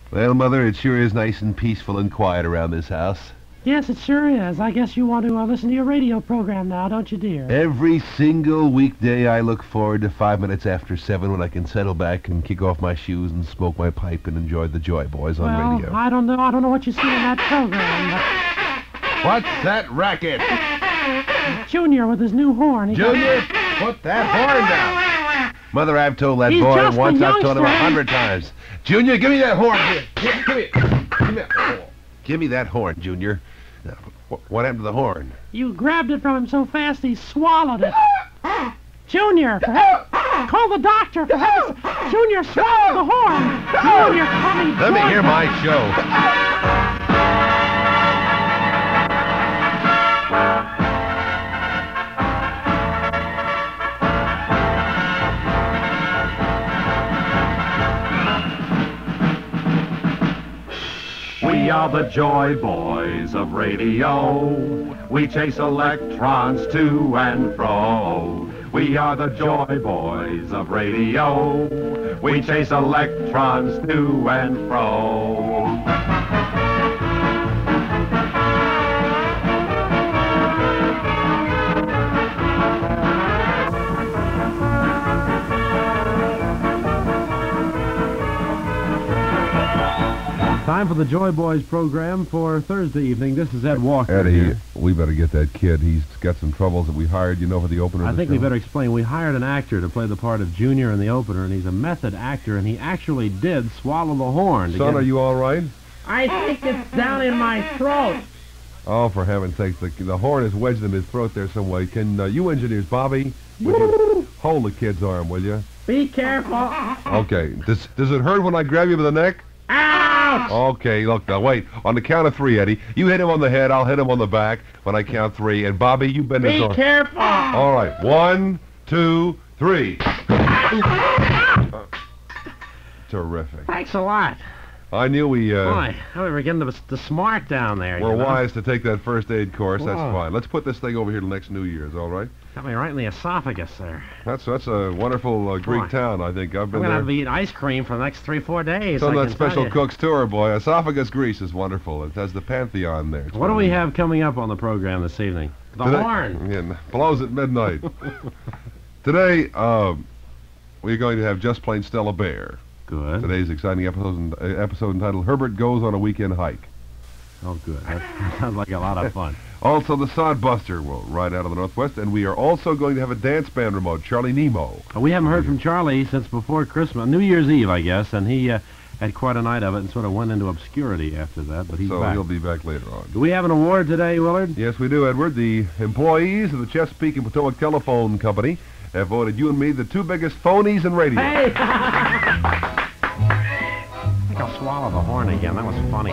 Well, Mother, it sure is nice and peaceful and quiet around this house. Yes, it sure is. I guess you want to listen to your radio program now, don't you, dear? Every single weekday I look forward to 5 minutes after 7 when I can settle back and kick off my shoes and smoke my pipe and enjoy the Joy Boys on Well, radio. I don't know what you see in that program, What's that racket? but Junior with his new horn. Junior, put that horn down. Mother, I've told that He's boy just a once, I've told him youngster. 100 times. Junior, give me that horn. Give me that horn, Junior. Now, what happened to the horn? You grabbed it from him so fast he swallowed it. Junior, call the doctor. For heaven's sake. Junior swallowed the horn. Junior, coming. Let me hear my show. We are the Joy Boys of radio. We chase electrons to and fro. We are the Joy Boys of radio. We chase electrons to and fro. Time for the Joy Boys program for Thursday evening. This is Ed Walker. Eddie, here. we better get that kid. He's got some troubles that we hired, for the opener I of the think we show. better explain. We hired an actor to play the part of Junior in the opener, and he's a method actor, and he actually did swallow the horn. Son, are you all right? I think it's down in my throat. Oh, for heaven's sakes, the horn is wedged in his throat there some way. Can you engineers, Bobby, would you hold the kid's arm, will you? Be careful. Okay. Does it hurt when I grab you by the neck? Ouch! Okay, look, now wait. On the count of 3, Eddie, you hit him on the head, I'll hit him on the back when I count 3. And Bobby, you bend his Be arm. careful. All right, 1, 2, 3. Terrific. Thanks a lot. I knew we Boy, we were getting the smart down there. were you know? wise to take that first aid course. That's Whoa. fine. Let's put this thing over here till next New Year's, all right? Got me right in the esophagus there. That's a wonderful Greek Boy. town, I think. I've I'm been going to there. have to eat ice cream for the next 3-4 days. It's on I that can tell special you. cook's tour, boy. Esophagus Greece is wonderful. It has the Pantheon there. It's What do we wonderful. have coming up on the program this evening? The Today- horn. Yeah, blows at midnight. Today, we're going to have Just Plain Stella Bear. Good. Today's exciting episode entitled Herbert Goes on a Weekend Hike. Oh, good. That sounds like a lot of fun. Also, the Sodbuster will ride out of the Northwest, and we are also going to have a dance band remote, Charlie Nemo. We haven't heard from Charlie since before Christmas, New Year's Eve, I guess, and he had quite a night of it and sort of went into obscurity after that, but he's So back. he'll be back later on. Do we have an award today, Willard? Yes, we do, Edward. The employees of the Chesapeake and Potomac Telephone Company have voted you and me the 2 biggest phonies in radio. Hey! I think I'll swallow the horn again. That was funny.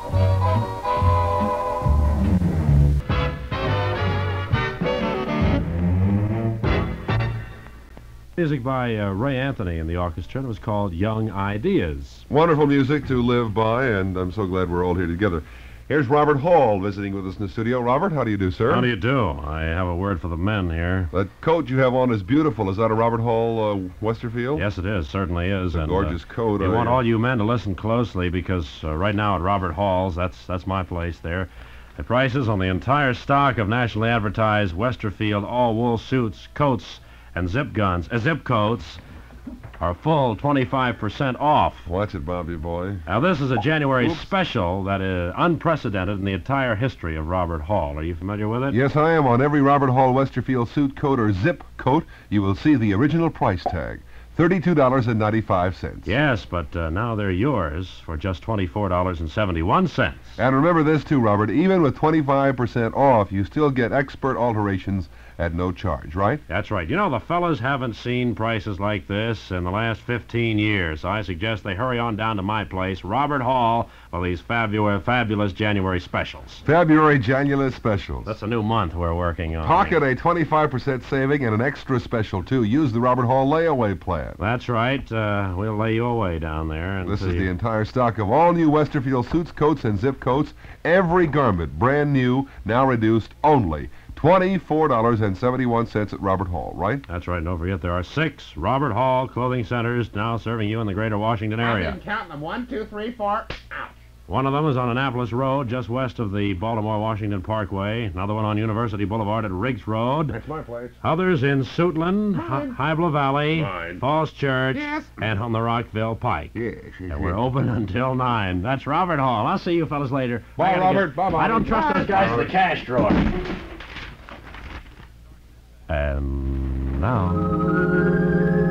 Music by Ray Anthony in the orchestra. It was called Young Ideas. Wonderful music to live by, and I'm so glad we're all here together. Here's Robert Hall visiting with us in the studio. Robert, how do you do, sir? How do you do? I have a word for the men here. That coat you have on is beautiful. Is that a Robert Hall Westerfield? Yes, it is. Certainly is. It's a gorgeous coat. You want all you men to listen closely because right now at Robert Hall's, that's my place there. The prices on the entire stock of nationally advertised Westerfield all-wool suits, coats, and zip coats are full 25% off. Watch it, Bobby boy. Now, this is a January Oops. special that is unprecedented in the entire history of Robert Hall. Are you familiar with it? Yes, I am. On every Robert Hall Westerfield suit coat or zip coat, you will see the original price tag, $32.95. Yes, but now they're yours for just $24.71. And remember this, too, Robert. Even with 25% off, you still get expert alterations at no charge, right? That's right. You know, the fellas haven't seen prices like this in the last 15 years. I suggest they hurry on down to my place, Robert Hall, for these fabulous January specials. February January specials. That's a new month we're working on. Pocket a 25% saving and an extra special, too. Use the Robert Hall layaway plan. That's right. We'll lay you away down there. And This is see. the entire stock of all new Westerfield suits, coats, and zip coats. Every garment, brand new, now reduced only $24.71 at Robert Hall, right? That's right. Don't forget there are 6 Robert Hall clothing centers now serving you in the greater Washington area. I've been counting them. 1, 2, 3, 4. Ouch. One of them is on Annapolis Road, just west of the Baltimore-Washington Parkway. Another one on University Boulevard at Riggs Road. That's my place. Others in Suitland, Hybla Valley, Mine. Falls Church, Yes. and on the Rockville Pike. Yes. And we're open until 9. That's Robert Hall. I'll see you fellas later. Bye, I gotta Robert. get- Bye, Bobby. I don't trust Bye. those guys in the cash drawer. And now...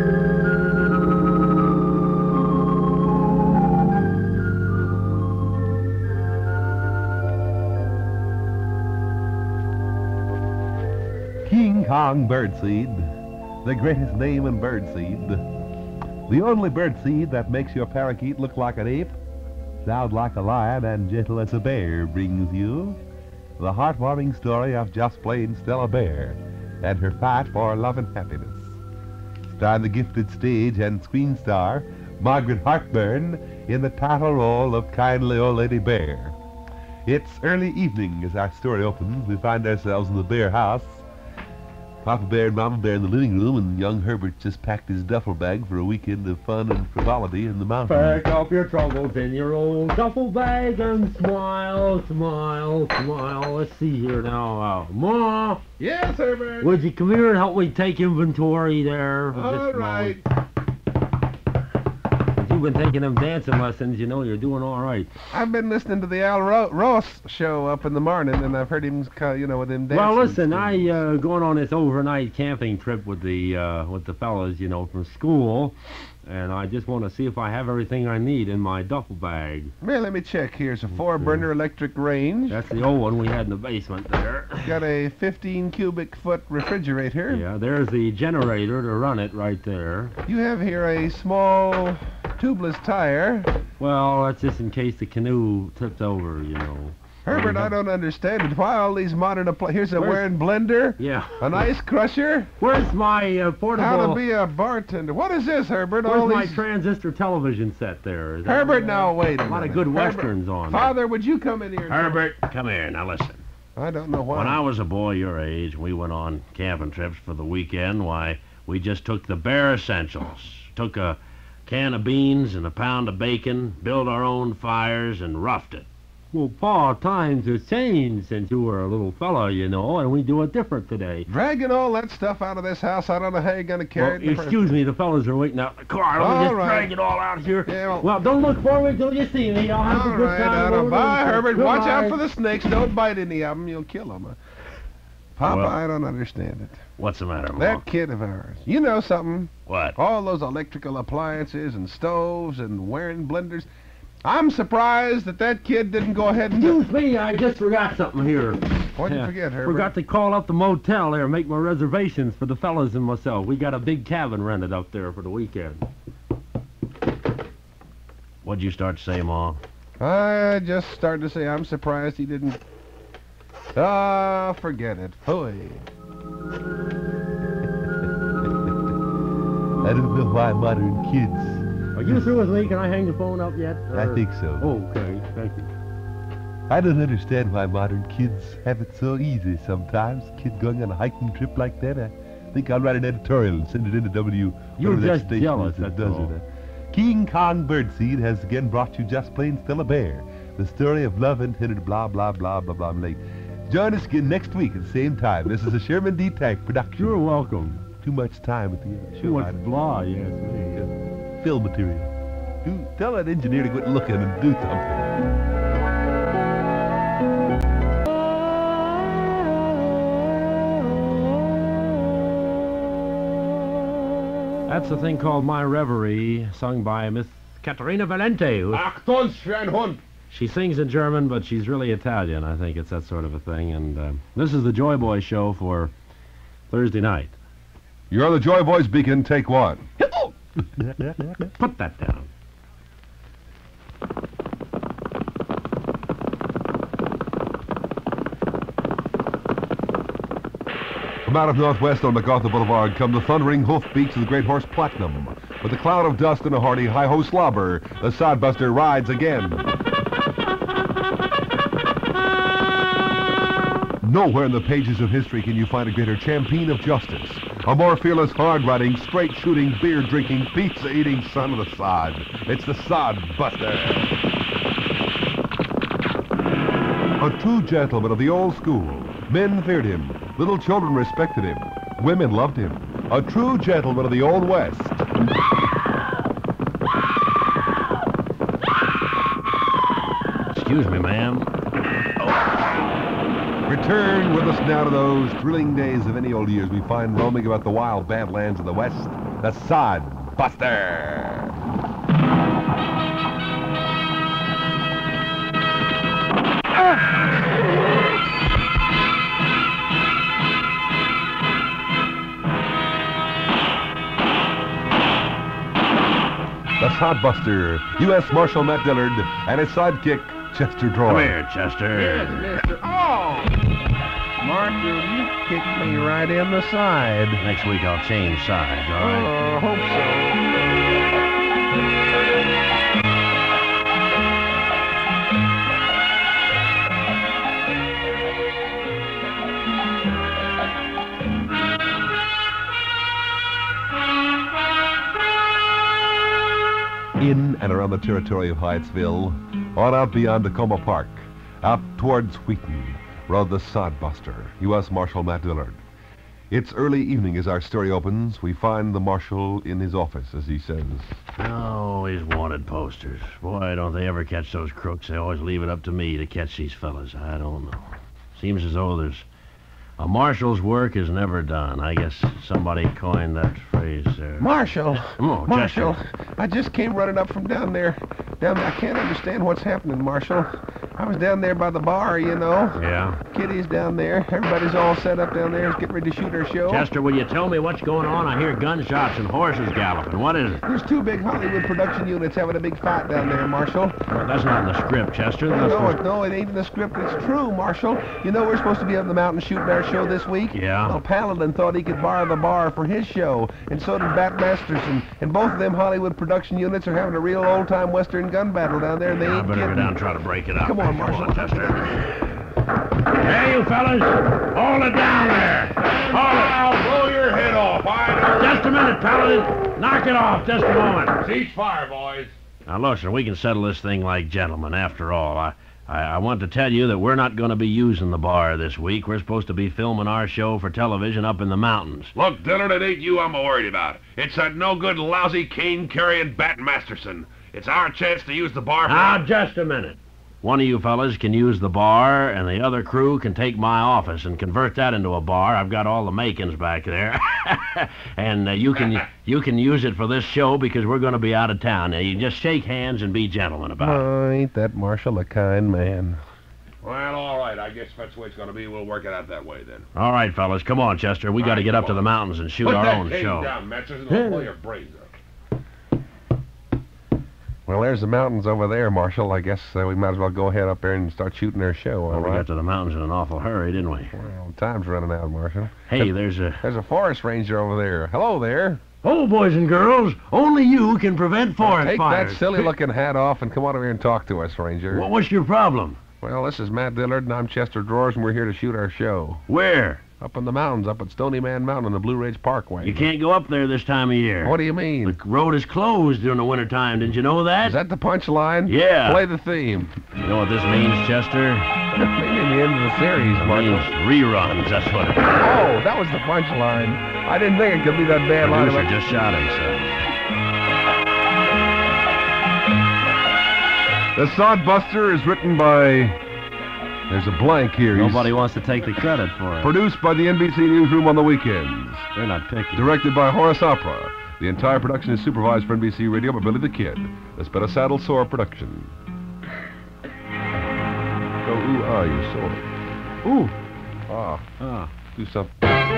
King Kong birdseed, the greatest name in birdseed. The only birdseed that makes your parakeet look like an ape, sound like a lion, and gentle as a bear brings you the heartwarming story of just plain Stella Bear and her fight for love and happiness. Starring the gifted stage and screen star Margaret Hartburn in the title role of kindly old Lady Bear. It's early evening as our story opens. We find ourselves in the Bear house. Papa Bear and Mama Bear in the living room, and young Herbert just packed his duffel bag for a weekend of fun and frivolity in the mountains. Pack up your troubles in your old duffel bag and smile, smile, smile. Let's see here now. Ma, Yes, Herbert. would you come here and help me take inventory there? for just All a right. moment? You've been taking them dancing lessons, you know you're doing all right. I've been listening to the Al Ross show up in the morning, and I've heard him, with him dancing. Well, listen, I going on this overnight camping trip with the fellas, from school, and I just want to see if I have everything I need in my duffel bag. Well, let me check. Here's a 4-burner electric range. That's the old one we had in the basement there. Got a 15 cubic foot refrigerator. Yeah, there's the generator to run it right there. You have here a small tubeless tire. Well, that's just in case the canoe tips over, Herbert, I don't understand it. Why all these modern Here's a Where's- wearing blender, Yeah. an ice crusher. Where's my portable... How to be a bartender. What is this, Herbert? Where's All my these... transistor television set there? Is that- Herbert, now wait a A lot of minute. good Herbert, westerns on there. Father, would you come in here? and Herbert, come here. Now listen. talk? I don't know why. When I was a boy your age, and we went on camping trips for the weekend, why, we just took the bare essentials. Took a can of beans and a pound of bacon, built our own fires, and roughed it. Well, Pa, times have changed since you were a little fella, and we do it different today. Dragging all that stuff out of this house, I don't know how you're going to carry Well, it. in the first- excuse me, the fellas are waiting out in the car. Let me All just right. drag it all out here. Yeah, well- don't look forward till you see me. I'll have All a good right, time. Adam. Bye, Herbert. Watch out Goodbye. for the snakes. Don't bite any of them. You'll kill them. Papa, Well- I don't understand it. What's the matter, Ma? That kid of ours. You know something? What? All those electrical appliances and stoves and wearing blenders. I'm surprised that kid didn't go ahead and... Excuse me, I just forgot something here. What'd you Yeah, forget, Herbert? Forgot to call up the motel there, make my reservations for the fellas and myself. We got a big cabin rented up there for the weekend. What'd you start to say, Ma? I just started to say I'm surprised he didn't... forget it. Hooey. I don't know why modern kids... Are you through with me? Can I hang the phone up yet? I think so. Okay, thank you. I don't understand why modern kids have it so easy sometimes. Kids going on a hiking trip like that. I think I'll write an editorial and send it in to W. You're whatever that just station jealous, is that that's does all. it. King Kong Birdseed has again brought you Just Plain Stella Bear, the story of love and tender blah blah blah blah blah blah. Join us again next week at the same time. This is a Sherman D. Tank production. You're welcome. Too much time at the end. Too much blah, yes, me. Fill material. Tell that engineer to quit looking and do something. That's the thing called My Reverie, sung by Miss Katharina Valente. Achtung, Schweinhund! She sings in German, but she's really Italian. I think it's that sort of a thing. And this is the Joy Boy show for Thursday night. You're the Joy Boys Beacon, take one. Put that down. From out of Northwest on MacArthur Boulevard come the thundering hoofbeats of the great horse Platinum. With a cloud of dust and a hearty hi-ho slobber, the sodbuster rides again. Nowhere in the pages of history can you find a greater champion of justice, a more fearless, hard-riding, straight-shooting, beer-drinking, pizza-eating son of the sod. It's the Sod Buster. A true gentleman of the old school. Men feared him. Little children respected him. Women loved him. A true gentleman of the Old West. Excuse me, ma'am. Return with us now to those thrilling days of any old years we find roaming about the wild badlands of the West. The Sod Buster. The Sod Buster, U.S. Marshal Matt Dillard, and his sidekick, Chester Droy. Come here, Chester. Yes, mister. Oh! Marshal, you kicked me right in the side. Next week I'll change sides, all right? Oh, I hope so. In and around the territory of Hyattsville, on out beyond Tacoma Park, out towards Wheaton, rode the Sod Buster, U.S. Marshal Matt Dillard. It's early evening as our story opens. We find the marshal in his office, as he says. Oh, his wanted posters. Boy, don't they ever catch those crooks. They always leave it up to me to catch these fellas. I don't know. Seems as though there's... A marshal's work is never done. I guess somebody coined that phrase there. Marshal! Oh, Marshal! Chester. I just came running up from down there. I can't understand what's happening, Marshal. I was down there by the bar, you know. Yeah? Kitty's down there. Everybody's all set up down there. Getting ready to shoot our show. Chester, will you tell me what's going on? I hear gunshots and horses galloping. What is it? There's two big Hollywood production units having a big fight down there, Marshal. Well, that's not in the script, Chester. No, it ain't in the script. It's true, Marshal. You know we're supposed to be up in the mountain shooting our show this week? Yeah. Well, Paladin thought he could borrow the bar for his show, and so did Bat Masterson. And both of them Hollywood production units are having a real old-time Western gun battle down there, and they I ain't better go kidding. down and try to break it up. Come on, Marshal. Chester. Hey, you fellas! Hold it down there! Hold it! I'll blow your head off. Just a minute, Paladin! Knock it off, just a moment. Cease fire, boys. Now, look, sir, we can settle this thing like gentlemen. After all, I want to tell you that we're not going to be using the bar this week. We're supposed to be filming our show for television up in the mountains. Look, Dillard, it ain't you I'm worried about. It's that no-good, lousy, cane-carrying Bat Masterson. It's our chance to use the bar for... Now, just a minute. One of you fellas can use the bar, and the other crew can take my office and convert that into a bar. I've got all the makings back there. And you can use it for this show because we're going to be out of town. Now, you just shake hands and be gentlemen about it. Oh, ain't that Marshal a kind man? Well, all right. I guess that's the way it's going to be. We'll work it out that way, then. All right, fellas, come on, Chester. We got to right, get up come to the on. mountains and shoot Put our that own cane show. down, Masterson. I'll blow your brains up. Well, there's the mountains over there, Marshal. I guess we might as well go ahead up there and start shooting our show, all Well, we right? got to the mountains in an awful hurry, didn't we? Well, time's running out, Marshal. Hey, there's a... There's a forest ranger over there. Hello there. Oh, boys and girls, only you can prevent forest Take fires. that silly-looking hat off and come on over here and talk to us, Ranger. Well, what's your problem? Well, this is Matt Dillard, and I'm Chester Drawers, and we're here to shoot our show. Where? Up in the mountains, up at Stony Man Mountain on the Blue Ridge Parkway. You can't go up there this time of year. What do you mean? The road is closed during the wintertime. Didn't you know that? Is that the punchline? Yeah. Play the theme. You know what this means, Chester? Maybe the end of the series, It Marshal. means reruns, that's what it is. Oh, that was the punchline. I didn't think it could be that bad line. Producer just shot himself. The Sod Buster is written by... There's a blank here. Nobody wants to take the credit for it. Produced by the NBC Newsroom on the weekends. They're not picky. Directed by Horace Opera. The entire production is supervised for NBC Radio by Billy the Kid. This been a Saddle Sore production. Go ooh ah, you're sore. Ooh. Ah. Do something.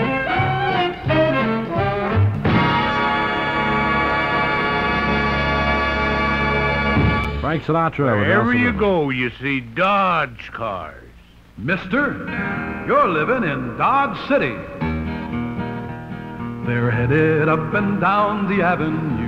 Frank Sinatra. with Wherever Elsa you Living. go, you see Dodge cars. Mister, you're living in Dodge City. They're headed up and down the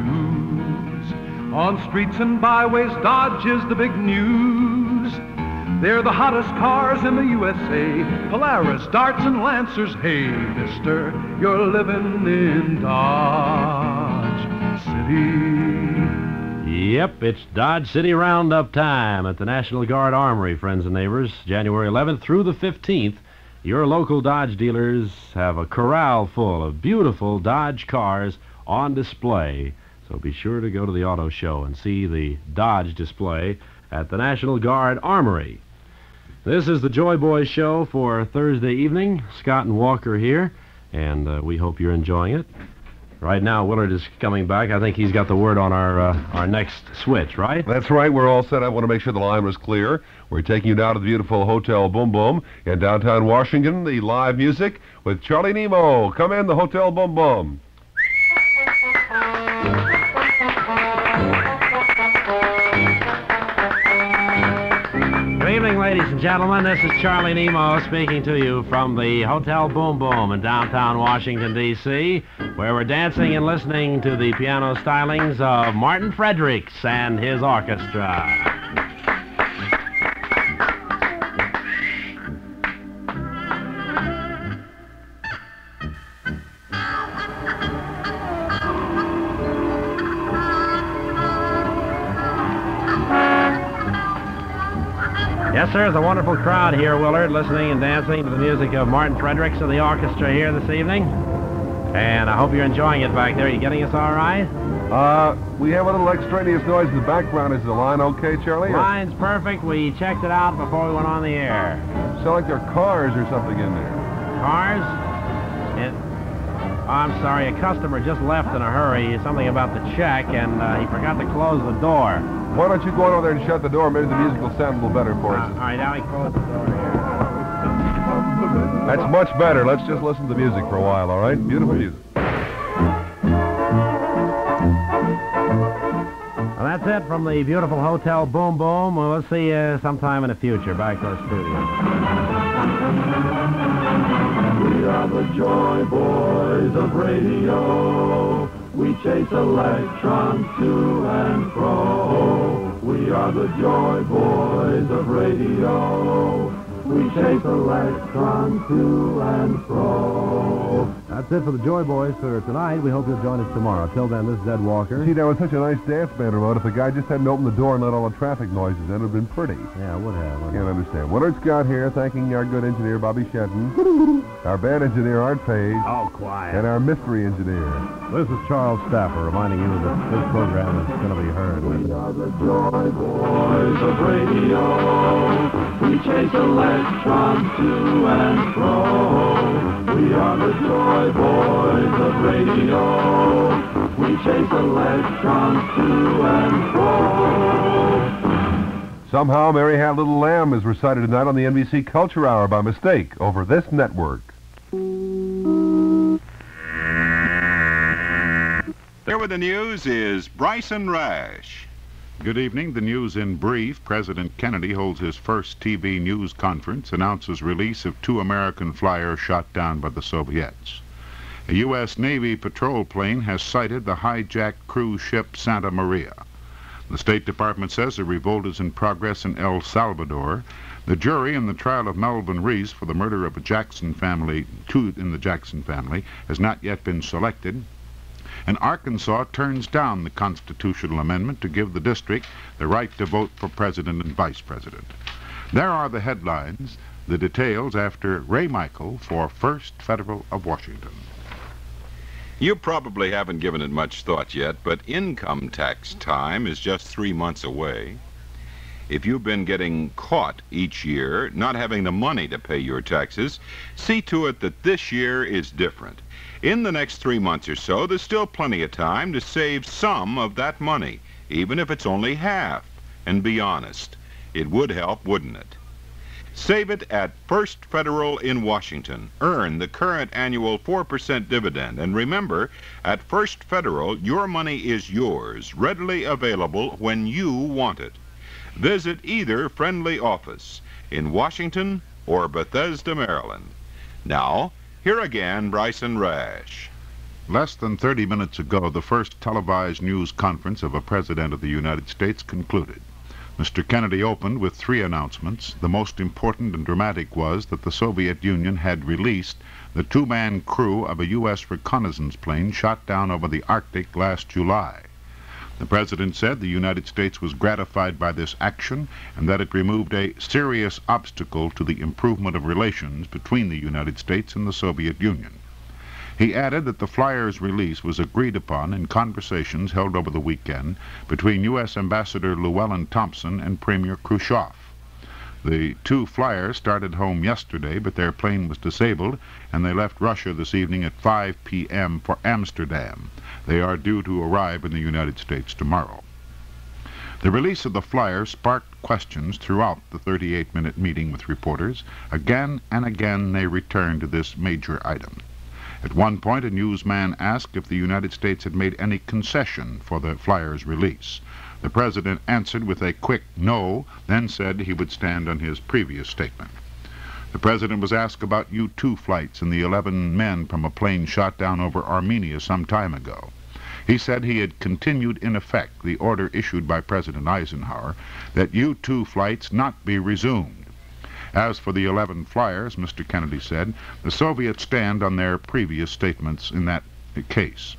avenues. On streets and byways, Dodge is the big news. They're the hottest cars in the USA. Polaris, Darts, and Lancers. Hey, mister, you're living in Dodge City. Yep, it's Dodge City Roundup time at the National Guard Armory, friends and neighbors. January 11th through the 15th, your local Dodge dealers have a corral full of beautiful Dodge cars on display. So be sure to go to the auto show and see the Dodge display at the National Guard Armory. This is the Joy Boys show for Thursday evening. Scott and Walker here, and we hope you're enjoying it. Right now, Willard is coming back. I think he's got the word on our next switch, right? That's right. We're all set. I want to make sure the line was clear. We're taking you down to the beautiful Hotel Boom Boom in downtown Washington. The live music with Charlie Nemo. Come in, the Hotel Boom Boom. Good evening, ladies and gentlemen. This is Charlie Nemo speaking to you from the Hotel Boom Boom in downtown Washington, D.C., where we're dancing and listening to the piano stylings of Martin Fredericks and his orchestra. Yes, sir, there's a wonderful crowd here, Willard, listening and dancing to the music of Martin Fredericks and the orchestra here this evening. And I hope you're enjoying it back there. Are you getting us all right? We have a little extraneous noise in the background. Is the line okay, Charlie? Line's perfect. We checked it out before we went on the air. Sound like there are cars or something in there. Cars? I'm sorry, a customer just left in a hurry. Something about the check, and he forgot to close the door. Why don't you go on over there and shut the door? Maybe the music will sound a little better for us. All right, now he closed the door here. That's much better. Let's just listen to the music for a while, all right? Beautiful music. Well, that's it from the beautiful Hotel Boom Boom. We'll see you sometime in the future back to our studio. We are the Joy Boys of radio. We chase electrons to and fro. We are the Joy Boys of radio. We chase electrons to and fro. That's it for the Joy Boys for tonight. We hope you'll join us tomorrow. Till then, this is Ed Walker. Gee, that was such a nice dance band remote. If the guy just hadn't opened the door and let all the traffic noises in, it would have been pretty. Yeah, it would have. I can't understand. Willard Scott here, thanking our good engineer, Bobby Shenton, our band engineer, Art Page, Oh, quiet. and our mystery engineer. This is Charles Staffer reminding you that this program is going to be heard. We are the Joy Boys of radio. We chase electrons to and fro. We are the Joy Boys of radio. We chase electrons to and fro. Somehow, Mary Had a Little Lamb is recited tonight on the NBC Culture Hour by mistake over this network. Here with the news is Bryson Rash. Good evening. The news in brief. President Kennedy holds his first TV news conference, announces release of 2 American flyers shot down by the Soviets. A U.S. Navy patrol plane has sighted the hijacked cruise ship Santa Maria. The State Department says a revolt is in progress in El Salvador. The jury in the trial of Melvin Reese for the murder of a Jackson family, 2 in the Jackson family, has not yet been selected. And Arkansas turns down the constitutional amendment to give the district the right to vote for president and vice president. There are the headlines. The details after Ray Michael for First Federal of Washington. You probably haven't given it much thought yet, but income tax time is just 3 months away. If you've been getting caught each year not having the money to pay your taxes, see to it that this year is different. In the next 3 months or so, there's still plenty of time to save some of that money, even if it's only half. And be honest, it would help, wouldn't it? Save it at First Federal in Washington. Earn the current annual 4% dividend. And remember, at First Federal, your money is yours, readily available when you want it. Visit either friendly office in Washington or Bethesda, Maryland. Now, here again, Bryson Rash. Less than 30 minutes ago, the first televised news conference of a president of the United States concluded. Mr. Kennedy opened with 3 announcements. The most important and dramatic was that the Soviet Union had released the 2-man crew of a U.S. reconnaissance plane shot down over the Arctic last July. The President said the United States was gratified by this action and that it removed a serious obstacle to the improvement of relations between the United States and the Soviet Union. He added that the flyer's release was agreed upon in conversations held over the weekend between U.S. Ambassador Llewellyn Thompson and Premier Khrushchev. The 2 flyers started home yesterday, but their plane was disabled, and they left Russia this evening at 5 p.m. for Amsterdam. They are due to arrive in the United States tomorrow. The release of the flyer sparked questions throughout the 38-minute meeting with reporters. Again and again they returned to this major item. At one point, a newsman asked if the United States had made any concession for the flyer's release. The President answered with a quick no, then said he would stand on his previous statement. The President was asked about U-2 flights and the 11 men from a plane shot down over Armenia some time ago. He said he had continued in effect the order issued by President Eisenhower that U-2 flights not be resumed. As for the 11 flyers, Mr. Kennedy said, the Soviets stand on their previous statements in that case.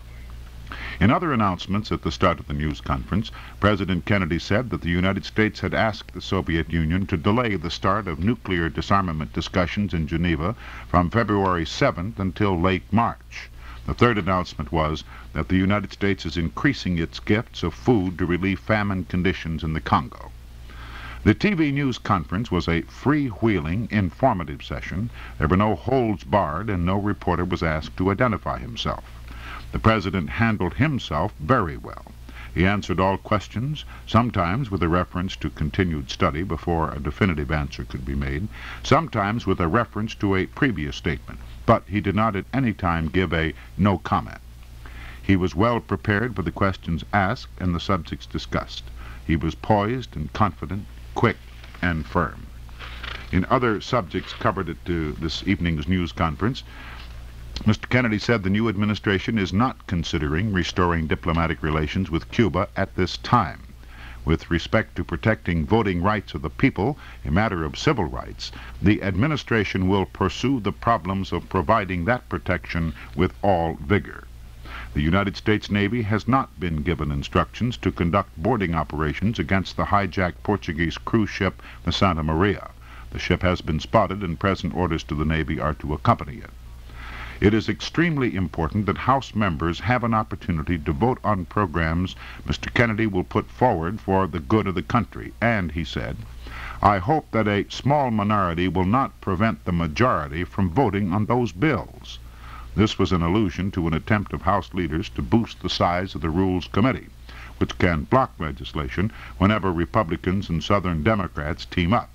In other announcements at the start of the news conference, President Kennedy said that the United States had asked the Soviet Union to delay the start of nuclear disarmament discussions in Geneva from February 7th until late March. The third announcement was that the United States is increasing its gifts of food to relieve famine conditions in the Congo. The TV news conference was a freewheeling, informative session. There were no holds barred, and no reporter was asked to identify himself. The President handled himself very well. He answered all questions, sometimes with a reference to continued study before a definitive answer could be made, sometimes with a reference to a previous statement, but he did not at any time give a no comment. He was well prepared for the questions asked and the subjects discussed. He was poised and confident, quick and firm. In other subjects covered at this evening's news conference, Mr. Kennedy said the new administration is not considering restoring diplomatic relations with Cuba at this time. With respect to protecting voting rights of the people, a matter of civil rights, the administration will pursue the problems of providing that protection with all vigor. The United States Navy has not been given instructions to conduct boarding operations against the hijacked Portuguese cruise ship, the Santa Maria. The ship has been spotted, and present orders to the Navy are to accompany it. It is extremely important that House members have an opportunity to vote on programs Mr. Kennedy will put forward for the good of the country, and, he said, I hope that a small minority will not prevent the majority from voting on those bills. This was an allusion to an attempt of House leaders to boost the size of the Rules Committee, which can block legislation whenever Republicans and Southern Democrats team up.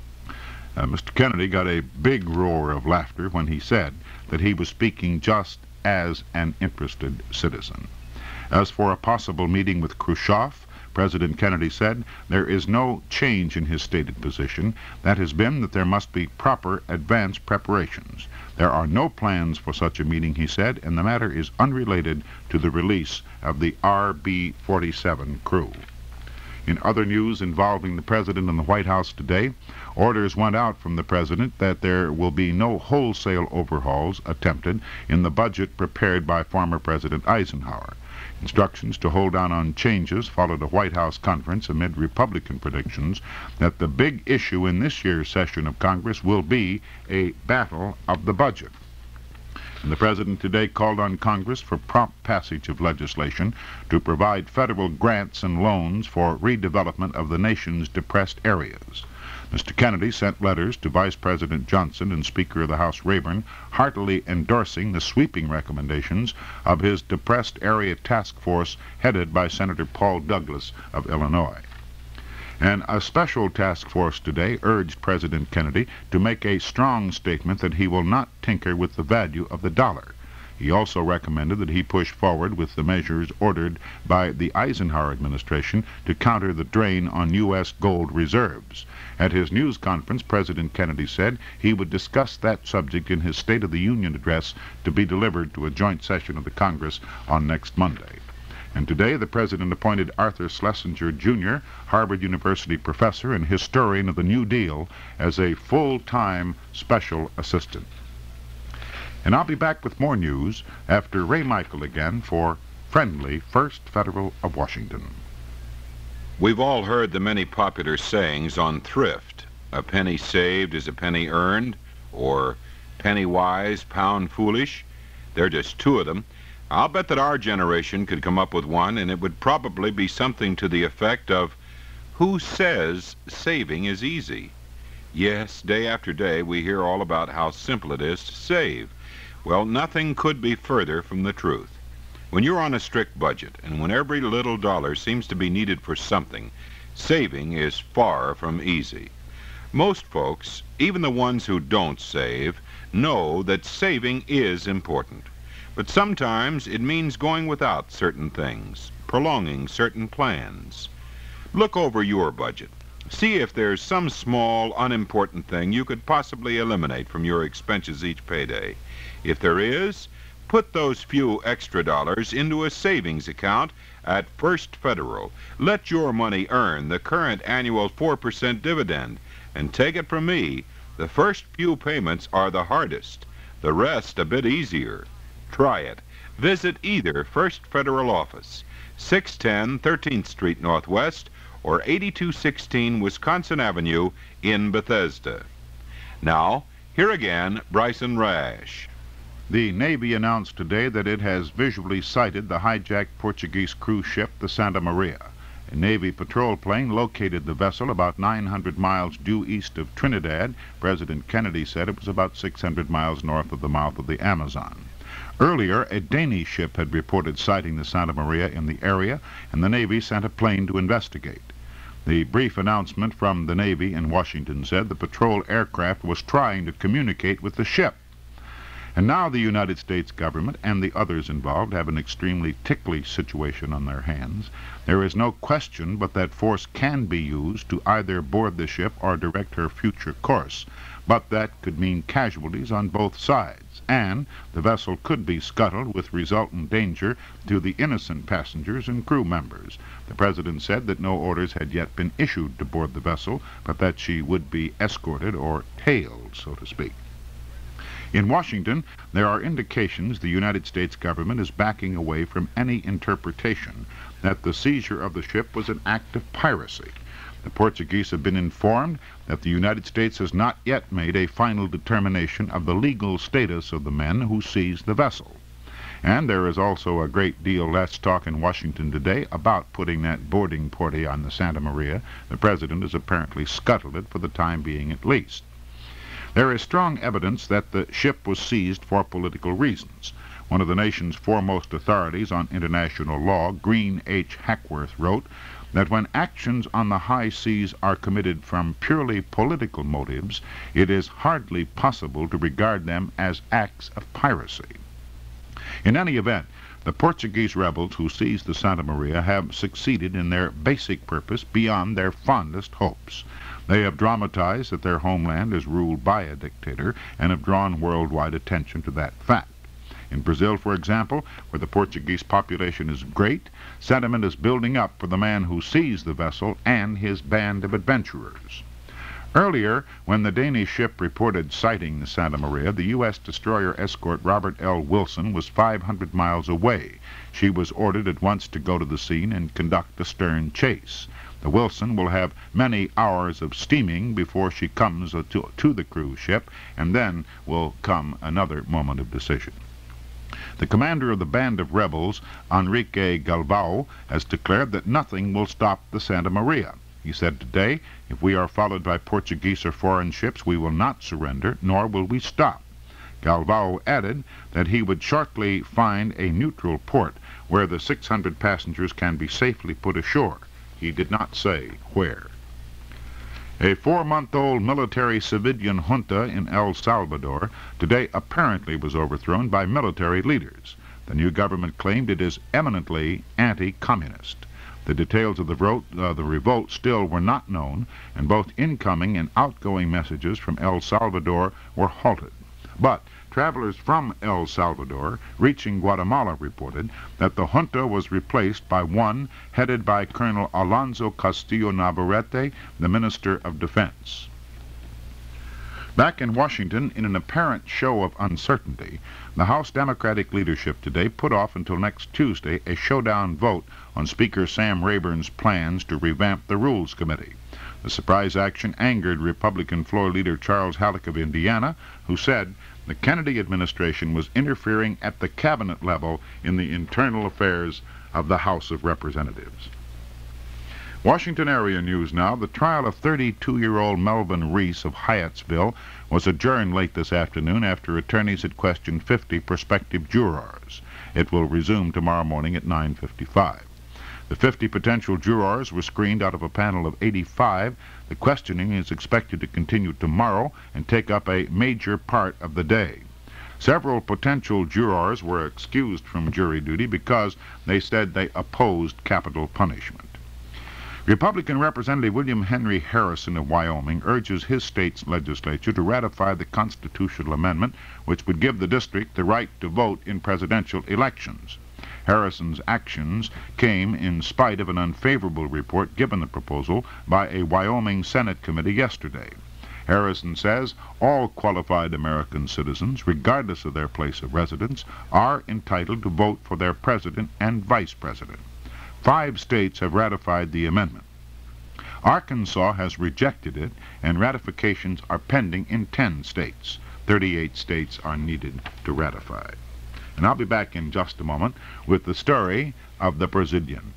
Mr. Kennedy got a big roar of laughter when he said that he was speaking just as an interested citizen. As for a possible meeting with Khrushchev, President Kennedy said there is no change in his stated position. That has been that there must be proper advance preparations. There are no plans for such a meeting, he said, and the matter is unrelated to the release of the RB-47 crew. In other news involving the President and the White House today, orders went out from the President that there will be no wholesale overhauls attempted in the budget prepared by former President Eisenhower. Instructions to hold down on changes followed a White House conference amid Republican predictions that the big issue in this year's session of Congress will be a battle of the budget. And the President today called on Congress for prompt passage of legislation to provide federal grants and loans for redevelopment of the nation's depressed areas. Mr. Kennedy sent letters to Vice President Johnson and Speaker of the House Rayburn, heartily endorsing the sweeping recommendations of his Depressed Area Task Force headed by Senator Paul Douglas of Illinois. And a special task force today urged President Kennedy to make a strong statement that he will not tinker with the value of the dollar. He also recommended that he push forward with the measures ordered by the Eisenhower administration to counter the drain on U.S. gold reserves. At his news conference, President Kennedy said he would discuss that subject in his State of the Union address to be delivered to a joint session of the Congress on next Monday. And today, the President appointed Arthur Schlesinger, Jr., Harvard University professor and historian of the New Deal, as a full-time special assistant. And I'll be back with more news after Ray Michael again for Friendly First Federal of Washington. We've all heard the many popular sayings on thrift. A penny saved is a penny earned, or penny wise, pound foolish. They're just two of them. I'll bet that our generation could come up with one, and it would probably be something to the effect of, who says saving is easy? Yes, day after day we hear all about how simple it is to save. Well, nothing could be further from the truth. When you're on a strict budget, and when every little dollar seems to be needed for something, saving is far from easy. Most folks, even the ones who don't save, know that saving is important. But sometimes it means going without certain things, prolonging certain plans. Look over your budget. See if there's some small, unimportant thing you could possibly eliminate from your expenses each payday. If there is, put those few extra dollars into a savings account at First Federal. Let your money earn the current annual 4% dividend. And take it from me, the first few payments are the hardest, the rest a bit easier. Try it. Visit either First Federal office, 610 13th Street Northwest, or 8216 Wisconsin Avenue in Bethesda. Now, here again, Bryson Rash. The Navy announced today that it has visually sighted the hijacked Portuguese cruise ship, the Santa Maria. A Navy patrol plane located the vessel about 900 miles due east of Trinidad. President Kennedy said it was about 600 miles north of the mouth of the Amazon. Earlier, a Danish ship had reported sighting the Santa Maria in the area, and the Navy sent a plane to investigate. The brief announcement from the Navy in Washington said the patrol aircraft was trying to communicate with the ship. And now the United States government and the others involved have an extremely ticklish situation on their hands. There is no question but that force can be used to either board the ship or direct her future course, but that could mean casualties on both sides, and the vessel could be scuttled with resultant danger to the innocent passengers and crew members. The President said that no orders had yet been issued to board the vessel, but that she would be escorted or tailed, so to speak. In Washington, there are indications the United States government is backing away from any interpretation that the seizure of the ship was an act of piracy. The Portuguese have been informed that the United States has not yet made a final determination of the legal status of the men who seized the vessel. And there is also a great deal less talk in Washington today about putting that boarding party on the Santa Maria. The President has apparently scuttled it for the time being at least. There is strong evidence that the ship was seized for political reasons. One of the nation's foremost authorities on international law, Green H. Hackworth, wrote that when actions on the high seas are committed from purely political motives, it is hardly possible to regard them as acts of piracy. In any event, the Portuguese rebels who seized the Santa Maria have succeeded in their basic purpose beyond their fondest hopes. They have dramatized that their homeland is ruled by a dictator and have drawn worldwide attention to that fact. In Brazil, for example, where the Portuguese population is great, sentiment is building up for the man who seized the vessel and his band of adventurers. Earlier, when the Danish ship reported sighting the Santa Maria, the U.S. destroyer escort Robert L. Wilson was 500 miles away. She was ordered at once to go to the scene and conduct a stern chase. The Wilson will have many hours of steaming before she comes to the cruise ship, and then will come another moment of decision. The commander of the band of rebels, Enrique Galvao, has declared that nothing will stop the Santa Maria. He said today, "If we are followed by Portuguese or foreign ships, we will not surrender, nor will we stop." Galvao added that he would shortly find a neutral port where the 600 passengers can be safely put ashore. He did not say where. A 4-month-old military civilian junta in El Salvador today apparently was overthrown by military leaders. The new government claimed it is eminently anti-communist. The details of the revolt still were not known, and both incoming and outgoing messages from El Salvador were halted. But travelers from El Salvador reaching Guatemala reported that the junta was replaced by one headed by Colonel Alonso Castillo Navarrete, the Minister of Defense. Back in Washington, in an apparent show of uncertainty, the House Democratic leadership today put off until next Tuesday a showdown vote on Speaker Sam Rayburn's plans to revamp the Rules Committee. The surprise action angered Republican floor leader Charles Halleck of Indiana, who said the Kennedy administration was interfering at the cabinet level in the internal affairs of the House of Representatives. Washington area news now. The trial of 32-year-old Melvin Reese of Hyattsville was adjourned late this afternoon after attorneys had questioned 50 prospective jurors. It will resume tomorrow morning at 9:55. The 50 potential jurors were screened out of a panel of 85. The questioning is expected to continue tomorrow and take up a major part of the day. Several potential jurors were excused from jury duty because they said they opposed capital punishment. Republican Representative William Henry Harrison of Wyoming urges his state's legislature to ratify the constitutional amendment which would give the district the right to vote in presidential elections. Harrison's actions came in spite of an unfavorable report given the proposal by a Wyoming Senate committee yesterday. Harrison says all qualified American citizens, regardless of their place of residence, are entitled to vote for their president and vice president. 5 states have ratified the amendment. Arkansas has rejected it, and ratifications are pending in 10 states. 38 states are needed to ratify. And I'll be back in just a moment with the story of the Brazilian.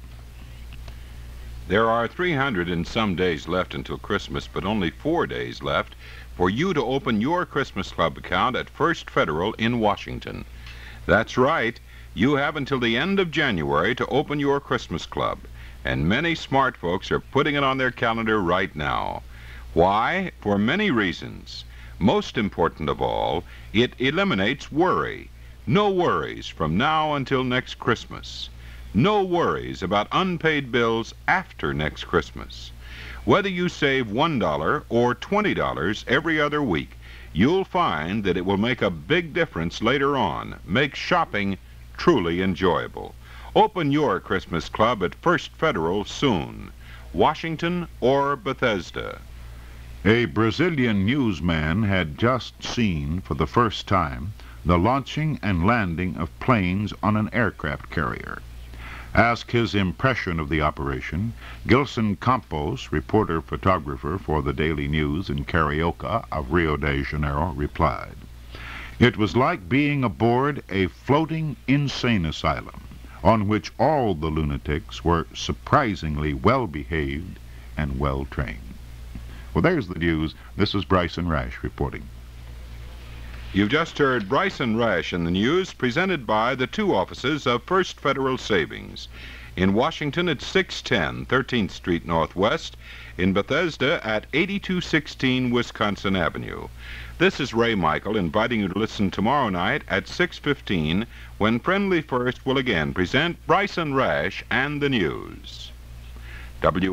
There are 300 and some days left until Christmas, but only 4 days left for you to open your Christmas Club account at First Federal in Washington. That's right. You have until the end of January to open your Christmas Club, and many smart folks are putting it on their calendar right now. Why? For many reasons. Most important of all, it eliminates worry. No worries from now until next Christmas. No worries about unpaid bills after next Christmas. Whether you save $1 or $20 every other week, you'll find that it will make a big difference later on, make shopping truly enjoyable. Open your Christmas Club at First Federal soon, Washington or Bethesda. A Brazilian newsman had just seen for the first time the launching and landing of planes on an aircraft carrier. Asked his impression of the operation, Gilson Campos, reporter-photographer for the Daily News in Carioca of Rio de Janeiro, replied, "It was like being aboard a floating insane asylum on which all the lunatics were surprisingly well-behaved and well-trained." Well, there's the news. This is Bryson Rash reporting. You've just heard Bryson Rash in the news, presented by the 2 offices of First Federal Savings. In Washington at 610 13th Street Northwest, in Bethesda at 8216 Wisconsin Avenue. This is Ray Michael inviting you to listen tomorrow night at 6:15 when Friendly First will again present Bryson Rash and the news. Washington.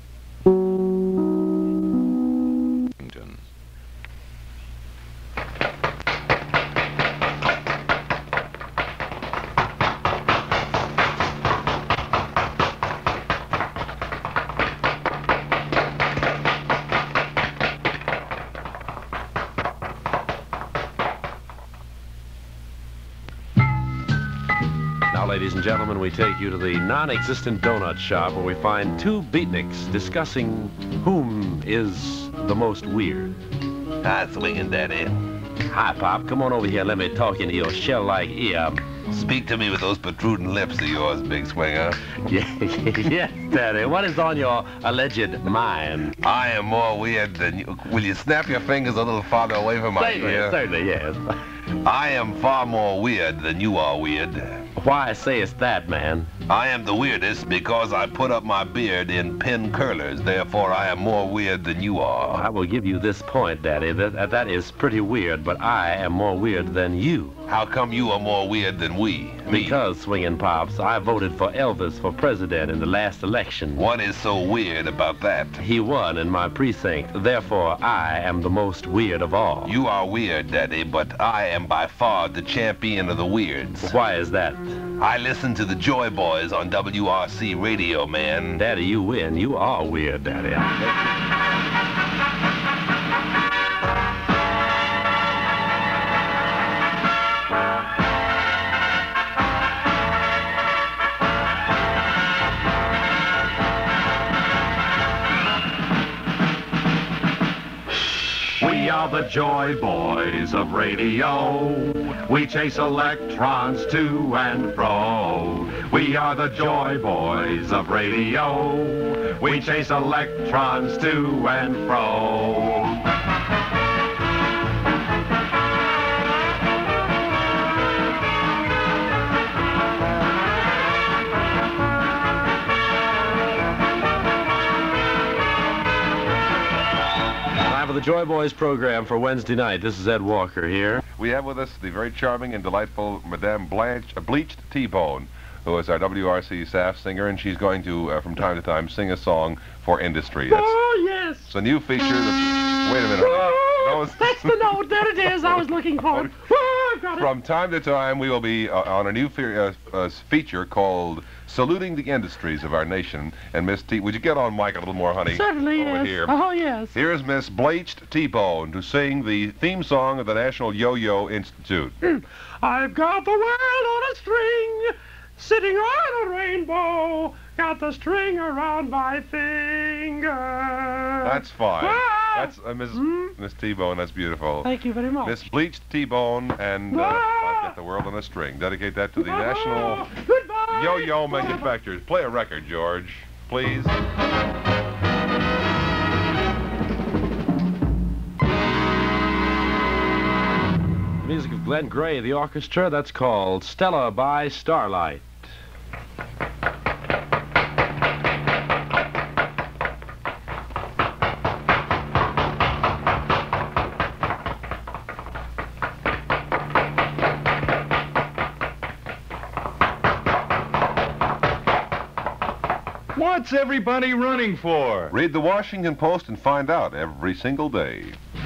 Ladies and gentlemen, we take you to the non-existent donut shop where we find 2 beatniks discussing whom is the most weird. Hi, Swingin' Daddy. Hi, Pop. Come on over here. Let me talk into your shell-like ear. Speak to me with those protruding lips of yours, Big Swinger. Yes, Daddy. What is on your alleged mind? I am more weird than you. Will you snap your fingers a little farther away from my ear? Certainly, yes. I am far more weird than you are weird. Why sayest that, man? I am the weirdest because I put up my beard in pin curlers. Therefore, I am more weird than you are. I will give you this point, Daddy. That is pretty weird, but I am more weird than you. How come you are more weird than me? Because, Swingin' Pops, I voted for Elvis for president in the last election. What is so weird about that? He won in my precinct. Therefore, I am the most weird of all. You are weird, Daddy, but I am by far the champion of the weirds. Why is that? I listen to the Joy Boys on WRC radio, man. Daddy, you win. You are weird, Daddy. We are the Joy Boys of radio. We chase electrons to and fro. We are the Joy Boys of radio. We chase electrons to and fro. The Joy Boys program for Wednesday night. This is Ed Walker here. We have with us the very charming and delightful Madame Bleached T-Bone, who is our WRC staff singer, and she's going to, from time to time, sing a song for industry. Oh, yes. It's a new feature that's... Wait a minute. Oh, that's the note. There it is. I was looking for it. Oh, I've got it. From time to time, we will be on a new feature called Saluting the Industries of Our Nation. And Miss T, would you get on mic a little more, honey? Certainly, Over yes. here. Oh, yes. Here's Miss Bleached T-Bone to sing the theme song of the National Yo-Yo Institute. I've got the world on a string, sitting on a rainbow, got the string around my finger. That's fine. Ah! That's Miss T-Bone. That's beautiful. Thank you very much. Miss Bleached T-Bone and I've got the world on a string. Dedicate that to the National Yo-Yo Manufacturers. Play a record, George, please. Music of Glenn Gray, the orchestra. That's called Stella by Starlight. What's everybody running for? Read the Washington Post and find out every single day.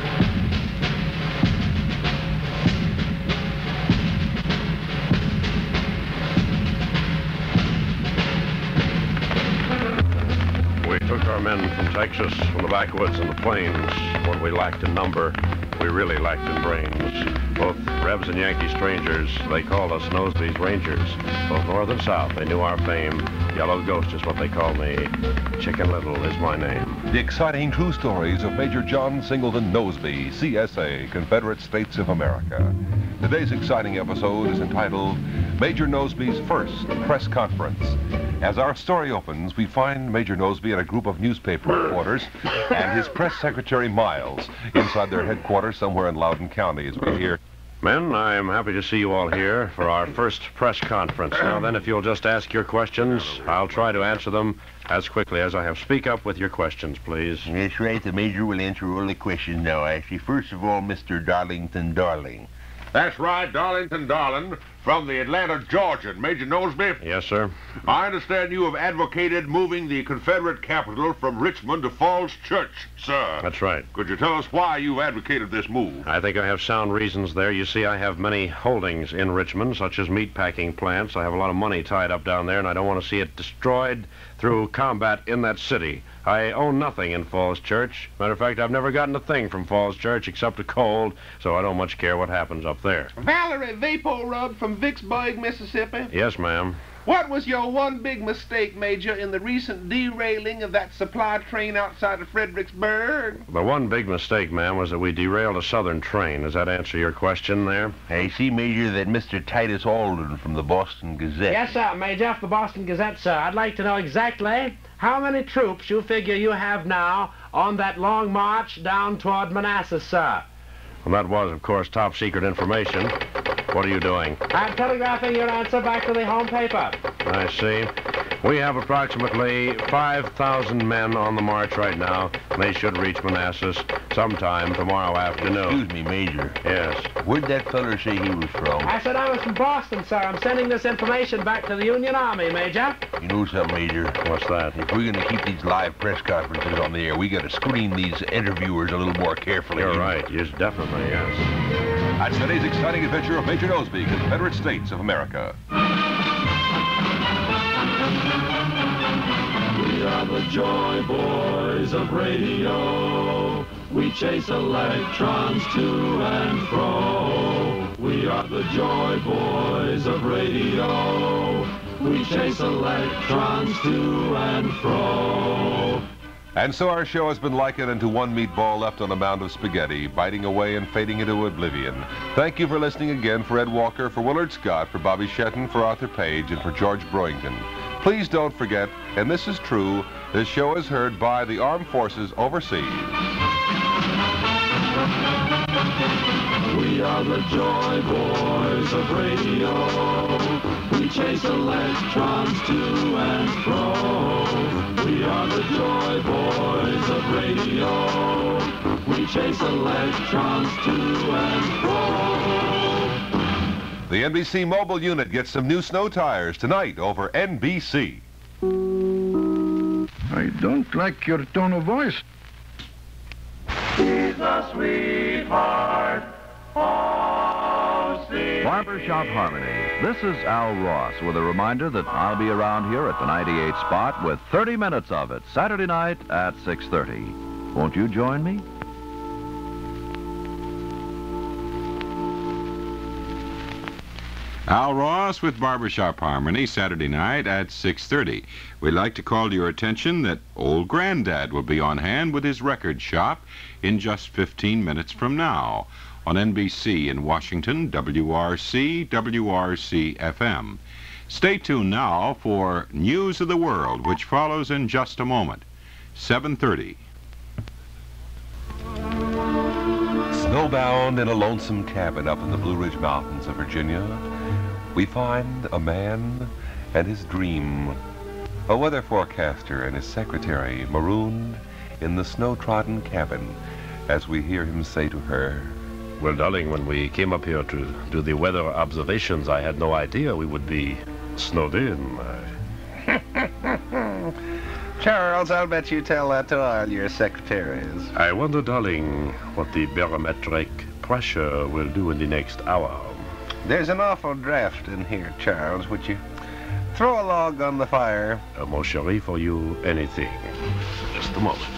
We took our men from Texas, from the backwoods and the plains. What we lacked in number, we really lacked in brains. Both Rebs and Yankee strangers, they called us Nosby's Rangers. Both north and south, they knew our fame. Yellow Ghost is what they called me. Chicken Little is my name. The exciting true stories of Major John Singleton Nosby, CSA, Confederate States of America. Today's exciting episode is entitled Major Nosby's First Press Conference. As our story opens, we find Major Nosby and a group of newspaper reporters and his press secretary, Miles, inside their headquarters somewhere in Loudoun County, as we hear. Men, I am happy to see you all here for our first press conference. Now then, if you'll just ask your questions, I'll try to answer them as quickly as I have. Speak up with your questions, please. That's right. The Major will answer all the questions now, actually. First of all, Mr. Darlington Darling. That's right, Darlington Darling, from the Atlanta Georgian. Major Nosby? Yes, sir. I understand you have advocated moving the Confederate capital from Richmond to Falls Church, sir. That's right. Could you tell us why you advocated this move? I think I have sound reasons there. You see, I have many holdings in Richmond, such as meatpacking plants. I have a lot of money tied up down there, and I don't want to see it destroyed through combat in that city. I own nothing in Falls Church. Matter of fact, I've never gotten a thing from Falls Church except a cold, so I don't much care what happens up there. Valerie Vapor Rub from Vicksburg, Mississippi. Yes, ma'am. What was your one big mistake, Major, in the recent derailing of that supply train outside of Fredericksburg? The one big mistake, ma'am, was that we derailed a southern train. Does that answer your question there? I see, Major, that Mr. Titus Alden from the Boston Gazette. Yes, sir, Major, for the Boston Gazette, sir. I'd like to know exactly how many troops you figure you have now on that long march down toward Manassas, sir. Well, that was, of course, top secret information. What are you doing? I'm telegraphing your answer back to the home paper. I see. We have approximately 5,000 men on the march right now. They should reach Manassas sometime tomorrow afternoon. Excuse me, Major. Yes. Where'd that feller say he was from? I said I was from Boston, sir. I'm sending this information back to the Union Army, Major. You know something, Major? What's that? If we're going to keep these live press conferences on the air, we got to screen these interviewers a little more carefully. You're right. Yes, definitely, yes. That's today's exciting adventure of Major Nosby, Confederate States of America. We are the Joy Boys of radio. We chase electrons to and fro. We are the Joy Boys of radio. We chase electrons to and fro. And so our show has been likened into one meatball left on a mound of spaghetti, biting away and fading into oblivion. Thank you for listening again. For Ed Walker, for Willard Scott, for Bobby Shetton, for Arthur Page, and for George Brewington. Please don't forget, and this is true, this show is heard by the armed forces overseas. We are the Joy Boys of radio. We chase electrons to and fro. We are the Joy Boys of radio. We chase electrons to and fro. The NBC mobile unit gets some new snow tires tonight over NBC. I don't like your tone of voice. He's a sweetheart. Barbershop Harmony. This is Al Ross with a reminder that I'll be around here at the 98 spot with 30 minutes of it, Saturday night at 6:30. Won't you join me? Al Ross with Barbershop Harmony, Saturday night at 6:30. We'd like to call to your attention that old Granddad will be on hand with his record shop in just 15 minutes from now on NBC in Washington, WRC, WRC-FM. Stay tuned now for News of the World, which follows in just a moment, 7:30. Snowbound in a lonesome cabin up in the Blue Ridge Mountains of Virginia, we find a man and his dream, a weather forecaster and his secretary marooned in the snow-trodden cabin, as we hear him say to her, Well, darling, when we came up here to do the weather observations, I had no idea we would be snowed in. Charles, I'll bet you tell that to all your secretaries. I wonder, darling, what the barometric pressure will do in the next hour. There's an awful draft in here, Charles. Would you throw a log on the fire? Mon chéri, for you, anything. Just a moment.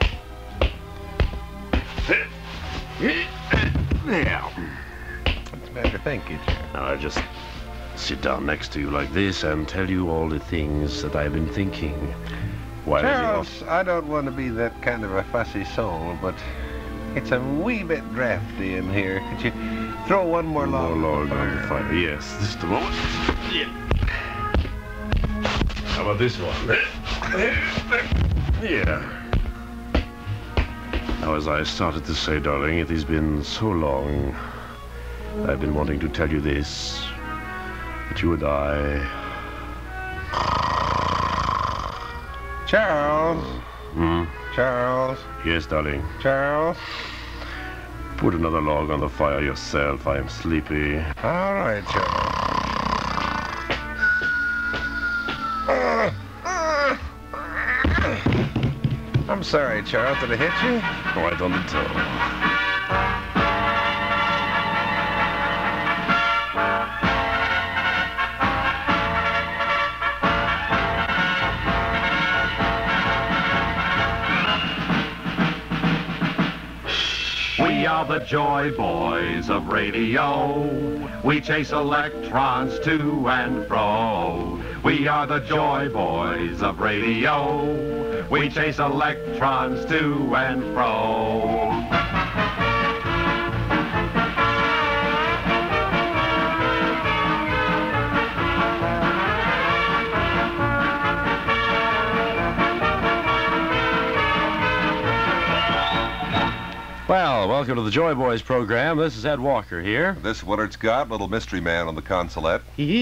There. What's the matter? Thank you, Charles. Now, I'll just sit down next to you like this and tell you all the things that I've been thinking. While Charles, I don't want to be that kind of a fussy soul, but it's a wee bit drafty in here. Could you throw one more log on the fire? Yes, just a moment. Yeah. How about this one? Yeah. Now, as I started to say, darling, it has been so long. I've been wanting to tell you this, that you and I... Charles. Hmm? Charles. Yes, darling. Charles. Put another log on the fire yourself. I am sleepy. All right, Charles. I'm sorry, Charles. Did I hit you? Right on the toe. We are the Joy Boys of radio. We chase electrons to and fro. We are the Joy Boys of radio. We chase electrons to and fro. Well, welcome to the Joy Boys program. This is Ed Walker here. This is Willard Scott, little mystery man on the consulate.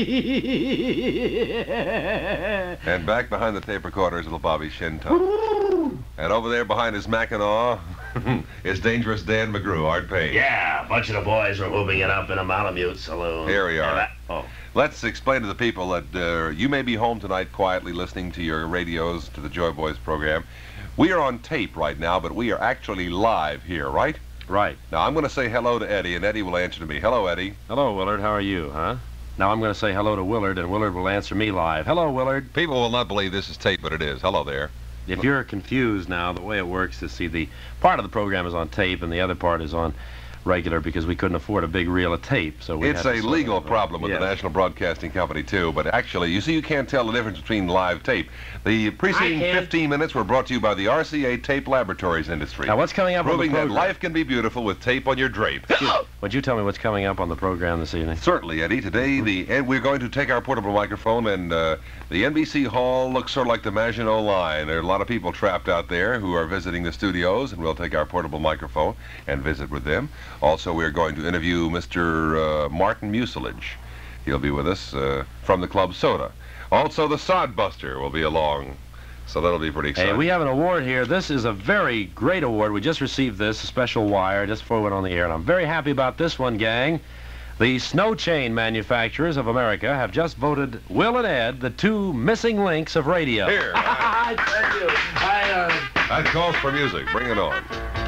And back behind the tape recorder is little Bobby Shinto. And over there behind his Mackinaw is Dangerous Dan McGrew, Art Payne. Yeah, a bunch of the boys were moving it up in a Malamute saloon. Here we are. Oh. Let's explain to the people that you may be home tonight quietly listening to your radios to the Joy Boys program. We are on tape right now, but we are actually live here, right? Right. Now, I'm going to say hello to Eddie, and Eddie will answer to me. Hello, Eddie. Hello, Willard. How are you, huh? Now I'm going to say hello to Willard, and Willard will answer me live. Hello, Willard. People will not believe this is tape, but it is. Hello there. If you're confused now, the way it works is, see, the part of the program is on tape, and the other part is on regular because we couldn't afford a big reel of tape. So it's a legal problem with the National Broadcasting Company, too. But actually, you see, you can't tell the difference between live tape. The preceding 15 minutes were brought to you by the RCA Tape Laboratories industry. Now, what's coming up on the program? program? Proving that life can be beautiful with tape on your drape. Would you tell me what's coming up on the program this evening? Certainly, Eddie. Today, we're going to take our portable microphone, and the NBC Hall looks sort of like the Maginot Line. There are a lot of people trapped out there who are visiting the studios, and we'll take our portable microphone and visit with them. Also, we're going to interview Mr. Martin Mucilage. He'll be with us from the Club Soda. Also, the Sodbuster will be along, so that'll be pretty exciting. Hey, we have an award here. This is a very great award. We just received this, a special wire, just before we went on the air, and I'm very happy about this one, gang. The Snow Chain Manufacturers of America have just voted Will and Ed the two missing links of radio. Here. I tell you, That calls for music. Bring it on.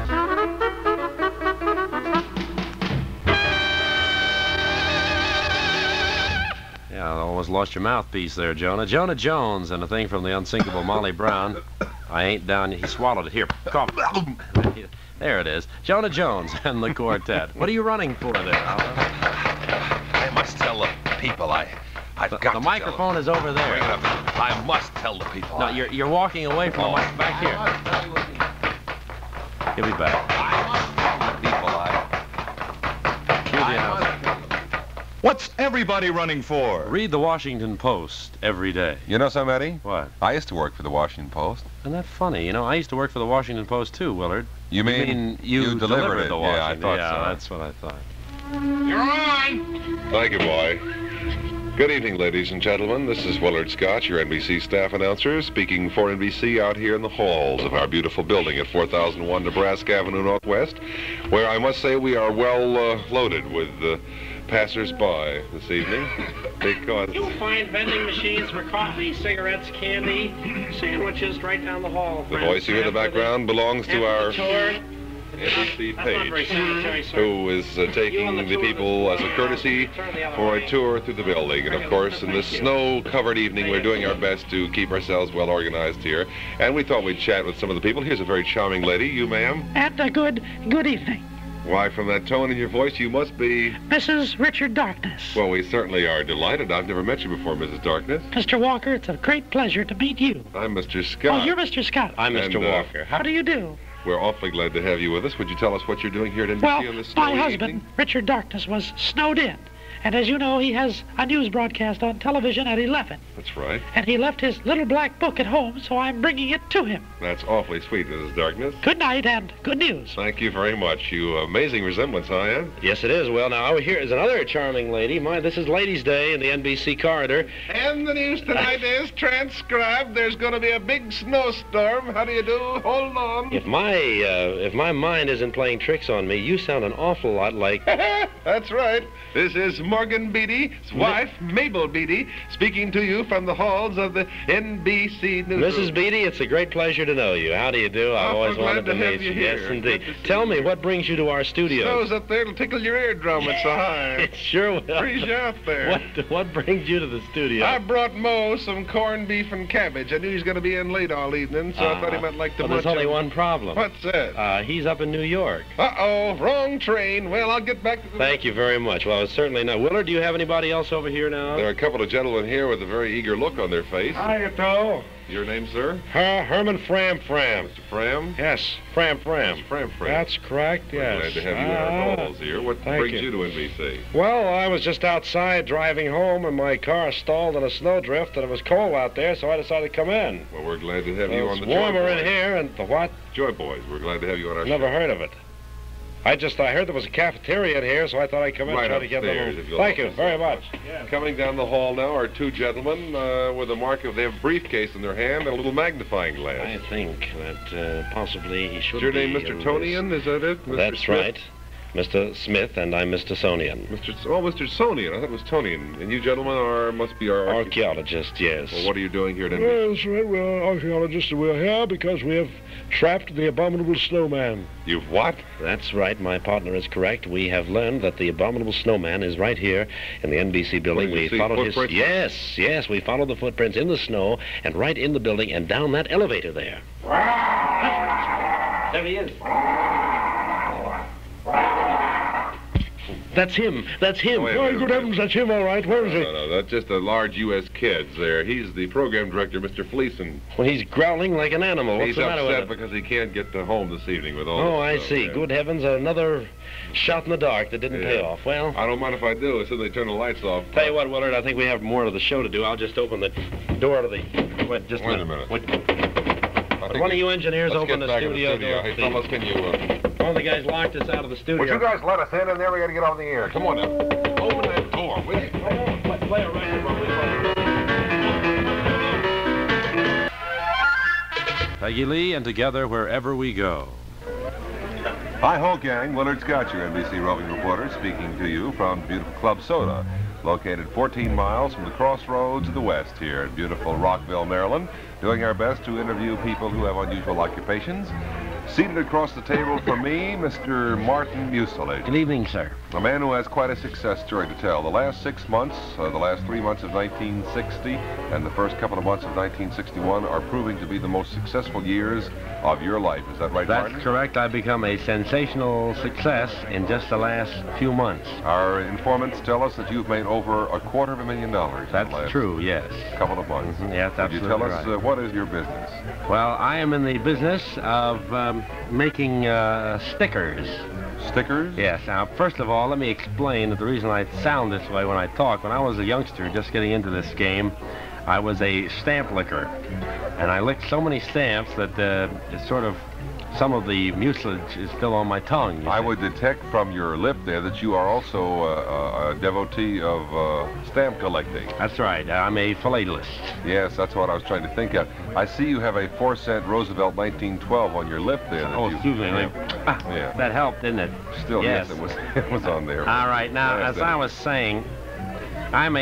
Yeah, I almost lost your mouthpiece there, Jonah. Jonah Jones and a thing from the unsinkable Molly Brown. I ain't down. He swallowed it. Here, cough. There it is. Jonah Jones and the quartet. What are you running for there? I must tell the people. I've got to The microphone is over there. I must tell the people. No, you're walking away from the mic. Back here. He'll be back. Cue the announcement. What's everybody running for? Read the Washington Post every day. You know something, Eddie? What? I used to work for the Washington Post. Isn't that funny? You know, I used to work for the Washington Post, too, Willard. You mean you delivered it? the Yeah, I Washington. thought yeah, so. That's what I thought. You're on! Thank you, boy. Good evening, ladies and gentlemen. This is Willard Scott, your NBC staff announcer, speaking for NBC out here in the halls of our beautiful building at 4001 Nebraska Avenue Northwest, where I must say we are well loaded with passers-by this evening, because You'll find vending machines for coffee, cigarettes, candy, sandwiches right down the hall. the voice you hear in the background belongs to our NBC Page, who is taking the people as a courtesy for a tour through the building. And of course, in this snow-covered evening, we're doing our best to keep ourselves well organized here. And we thought we'd chat with some of the people. Here's a very charming lady. You, ma'am? And a good evening. Why, from that tone in your voice, you must be... Mrs. Richard Darkness. Well, we certainly are delighted. I've never met you before, Mrs. Darkness. Mr. Walker, it's a great pleasure to meet you. I'm Mr. Scott. Oh, you're Mr. Scott. I'm Mr. Walker. How do you do? We're awfully glad to have you with us. Would you tell us what you're doing here at NBC Well, on this snowy my husband, evening? Richard Darkness, was snowed in. And as you know, he has a news broadcast on television at 11. That's right. And he left his little black book at home, so I'm bringing it to him. That's awfully sweet, Mrs. Darkness. Good night and good news. Thank you very much. You amazing resemblance, huh, Ed? Yes, it is. Well, now, here is another charming lady. This is Ladies' Day in the NBC corridor. And the news tonight is transcribed. There's going to be a big snowstorm. How do you do? Hold on. If my mind isn't playing tricks on me, you sound an awful lot like... That's right. This is Morgan Beatty's wife, Mabel Beatty, speaking to you from the halls of the NBC Newsroom. Mrs. Beatty, it's a great pleasure to know you. How do you do? I've always wanted to meet you. Yes, indeed. Tell me, what brings you to our studio? Snow's up there. It'll tickle your eardrum. It's so high. It sure will. Freeze you up there. What brings you to the studio? I brought Mo some corned beef and cabbage. I knew he was going to be in late all evening, so I thought he might like to Well, there's only one problem. What's that? He's up in New York. Uh-oh, wrong train. Well, I'll get back to the... Thank you very much. Well, certainly not. Willard, do you have anybody else over here now? There are a couple of gentlemen here with a very eager look on their face. Hiya, Joe. Your name, sir? Herman Fram. Mr. Fram? Yes, Fram. Fram. That's correct, We're glad to have you in our halls here. What brings you to NBC? Well, I was just outside driving home, and my car stalled in a snowdrift, and it was cold out there, so I decided to come in. Well, we're glad to have you on the It's warmer Joy in Boys. here, and the what? Joy Boys. We're glad to have you on our Never show. heard of it. I heard there was a cafeteria in here, so I thought I'd come in and try to get a upstairs, little... if you'll Thank help you us. very much. Coming down the hall now are two gentlemen with a mark of... They have a briefcase in their hand and a little magnifying glass. I think that possibly he should Is your name be Mr. in Tonian? Is that it? Mr. That's Smith? right. Mr. Smith, and I'm Mr. Sonian. Mr. Sonian. I thought it was Tonian. And you gentlemen must be our... Archaeologists, yes. Well, what are you doing here at NBC? Well, that's right. We're archaeologists, and we're here because we have trapped the abominable snowman. You've what? That's right. My partner is correct. We have learned that the abominable snowman is right here in the NBC building. Where you We see followed his... footprints? Yes. We followed the footprints in the snow and right in the building and down that elevator there. There he is. That's him. That's him. Wait a minute. good heavens, that's him, all right. Where is he? No, that's just a large U.S. Kids there. He's the program director, Mr. Fleeson. Well, he's growling like an animal. What's He's the matter with upset him? because he can't get to home this evening with all Oh, I this see. stuff. Good heavens, another shot in the dark that didn't pay off. Well, I don't mind if I do. As soon as they turn the lights off. tell you what, Willard, I think we have more of the show to do. I'll just open the door to the... Wait, just Wait a minute. Would one of you engineers Let's open get the back in studio door? Hey, fellas, can you... One of the guys locked us out of the studio. Would you guys let us in there? We got to get on the air. Come on now. Open that door, will you? Play a record while we Peggy Lee and together wherever we go. Hi-ho, gang. Willard Scott, your NBC roving reporter, speaking to you from beautiful Club Soda, located 14 miles from the crossroads of the West here in beautiful Rockville, Maryland, doing our best to interview people who have unusual occupations. Seated across the table from me, Mr. Martin Mucilage. Good evening, sir. A man who has quite a success story to tell. The last 6 months, the last 3 months of 1960, and the first couple of months of 1961 are proving to be the most successful years of your life. Is that right, That's Martin? correct. I've become a sensational success in just the last few months. Our informants tell us that you've made over $250,000. That's true, yes. Couple of months. Yes, Would you absolutely tell us right. what is your business? Well, I am in the business of making stickers. Stickers? Yes. Now, first of all, let me explain that the reason I sound this way when I talk. When I was a youngster just getting into this game, I was a stamp licker. And I licked so many stamps that it's sort of... Some of the mucilage is still on my tongue. I would detect from your lip there that you are also a devotee of stamp collecting. That's right. I'm a philatelist. Yes, that's what I was trying to think of. I see you have a 4-cent Roosevelt 1912 on your lip there. That Oh, you, excuse me. Yeah. That helped, didn't it? Still, yes, it was on there. All right. Now, Yes, as that- I was saying, I'm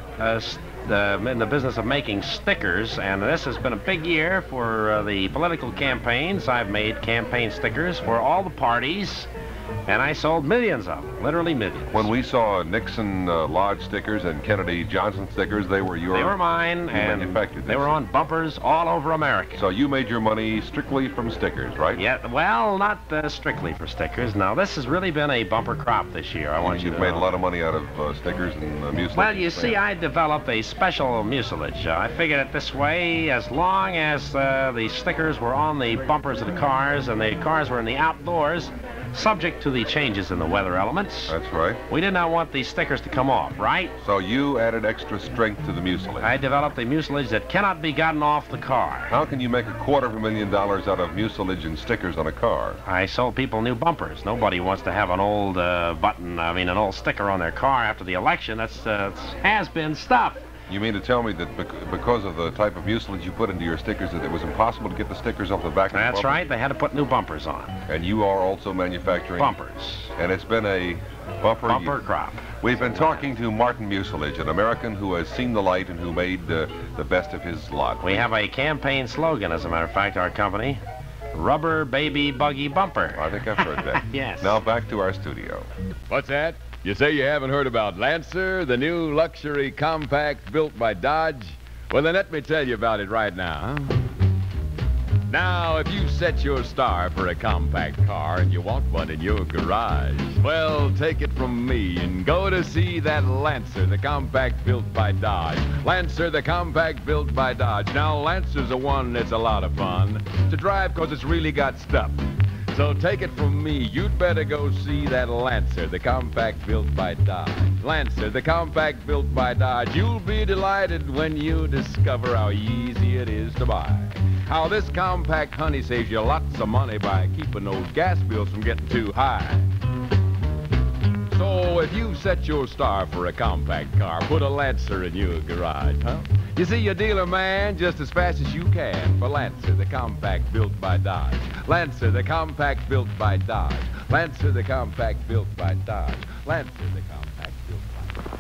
in the business of making stickers, and this has been a big year for the political campaigns. I've made campaign stickers for all the parties, and I sold millions of them, literally millions. When we saw Nixon Lodge stickers and Kennedy Johnson stickers, they were your... They were mine, you and manufactured they were on bumpers all over America. So you made your money strictly from stickers, right? Yeah, well, not strictly for stickers. Now, this has really been a bumper crop this year. I want you You've to made know. a lot of money out of stickers and mucilage. Well, you see, I developed a special mucilage. I figured it this way: as long as the stickers were on the bumpers of the cars and the cars were in the outdoors, subject to the changes in the weather elements. That's right. We did not want these stickers to come off, right? So you added extra strength to the mucilage. I developed a mucilage that cannot be gotten off the car. How can you make $250,000 out of mucilage and stickers on a car? I sold people new bumpers. Nobody wants to have an old an old sticker on their car after the election. That's has-been stuff. You mean to tell me that because of the type of mucilage you put into your stickers that it was impossible to get the stickers off the back of the That's bumper? right. They had to put new bumpers on. And you are also manufacturing... Bumpers. And it's been a bumper crop. We've been talking to Martin Mucilage, an American who has seen the light and who made the best of his lot. We have a campaign slogan, as a matter of fact, our company. Rubber Baby Buggy Bumper. I think I've heard that. Yes. Now back to our studio. What's that? You say you haven't heard about Lancer, the new luxury compact built by Dodge? Well, then let me tell you about it right now. Now, if you set your star for a compact car and you want one in your garage, well, take it from me and go to see that Lancer, the compact built by Dodge. Lancer, the compact built by Dodge. Now, Lancer's the one that's a lot of fun to drive because it's really got stuff. So take it from me, you'd better go see that Lancer, the compact built by Dodge. Lancer, the compact built by Dodge. You'll be delighted when you discover how easy it is to buy. How this compact, honey, saves you lots of money by keeping those gas bills from getting too high. So if you set your star for a compact car, put a Lancer in your garage, huh? You see your dealer man just as fast as you can for Lancer, the compact built by Dodge. Lancer, the compact built by Dodge. Lancer, the compact built by Dodge. Lancer, the compact built by Dodge.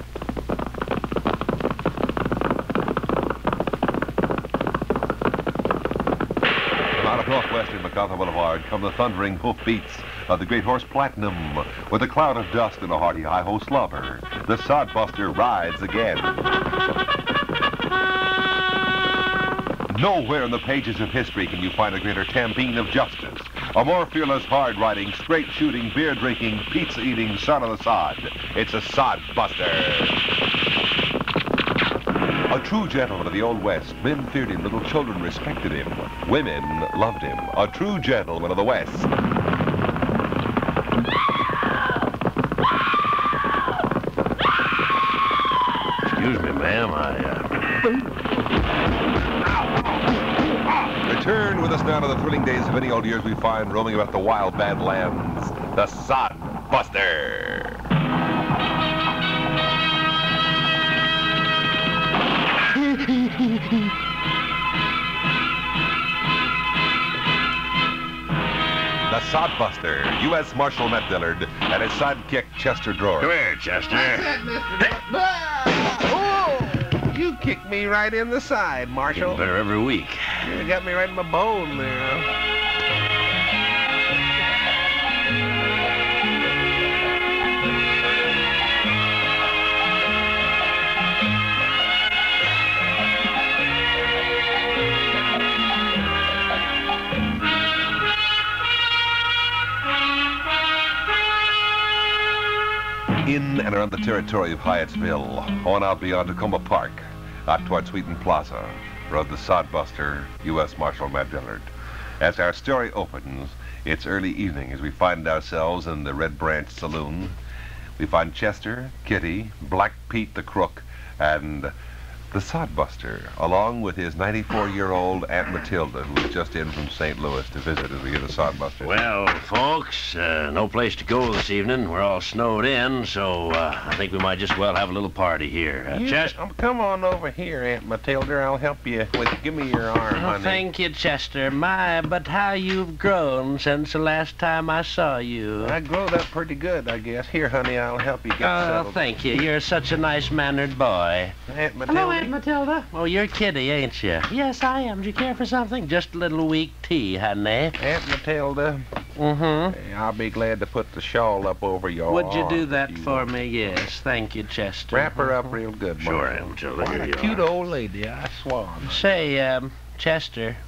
Out of northwestern MacArthur Boulevard come the thundering hoofbeats of the great horse Platinum. With a cloud of dust and a hearty high-ho slobber, the Sodbuster rides again. Nowhere in the pages of history can you find a greater tambine of justice, a more fearless, hard-riding, straight-shooting, beer-drinking, pizza-eating son of the sod. It's a Sodbuster. A true gentleman of the Old West. Men feared him, little children respected him. Women loved him. A true gentleman of the West. Excuse me, ma'am, Return with us now to the thrilling days of any old years we find roaming about the wild bad lands. The Sodbuster. The Sodbuster, U.S. Marshal Matt Dillard, and his sidekick, Chester Drawer. Come here, Chester. Oh, you kicked me right in the side, Marshal. Getting better every week. You got me right in my bone there. In and around the territory of Hyattsville, on out beyond Tacoma Park, out toward Sweeten Plaza, rode the Sodbuster, U.S. Marshal Matt Dillard. As our story opens, it's early evening as we find ourselves in the Red Branch Saloon. We find Chester, Kitty, Black Pete the Crook, and the Sodbuster, along with his 94-year-old Aunt Matilda, who is just in from St. Louis to visit as we get a Sodbuster. Well, folks, no place to go this evening. We're all snowed in, so I think we might just well have a little party here. Chester? Come on over here, Aunt Matilda. I'll help you with. Give me your arm, honey. Thank you, Chester. My, but how you've grown since the last time I saw you. I growed up pretty good, I guess. Here, honey, I'll help you get settled. Oh, thank you. You're such a nice-mannered boy. Aunt Matilda. Hello, Aunt Matilda. Oh, you're Kitty, ain't you? Yes, I am. Do you care for something? Just a little weak tea, honey. Aunt Matilda. Mm-hmm. I'll be glad to put the shawl up over your Would you arm do that if you for want. me? Yes. Thank you, Chester. Wrap her up real good, Sure, Marshal. Aunt Matilda. What Here a you cute are. old lady, I swan. Say, Chester.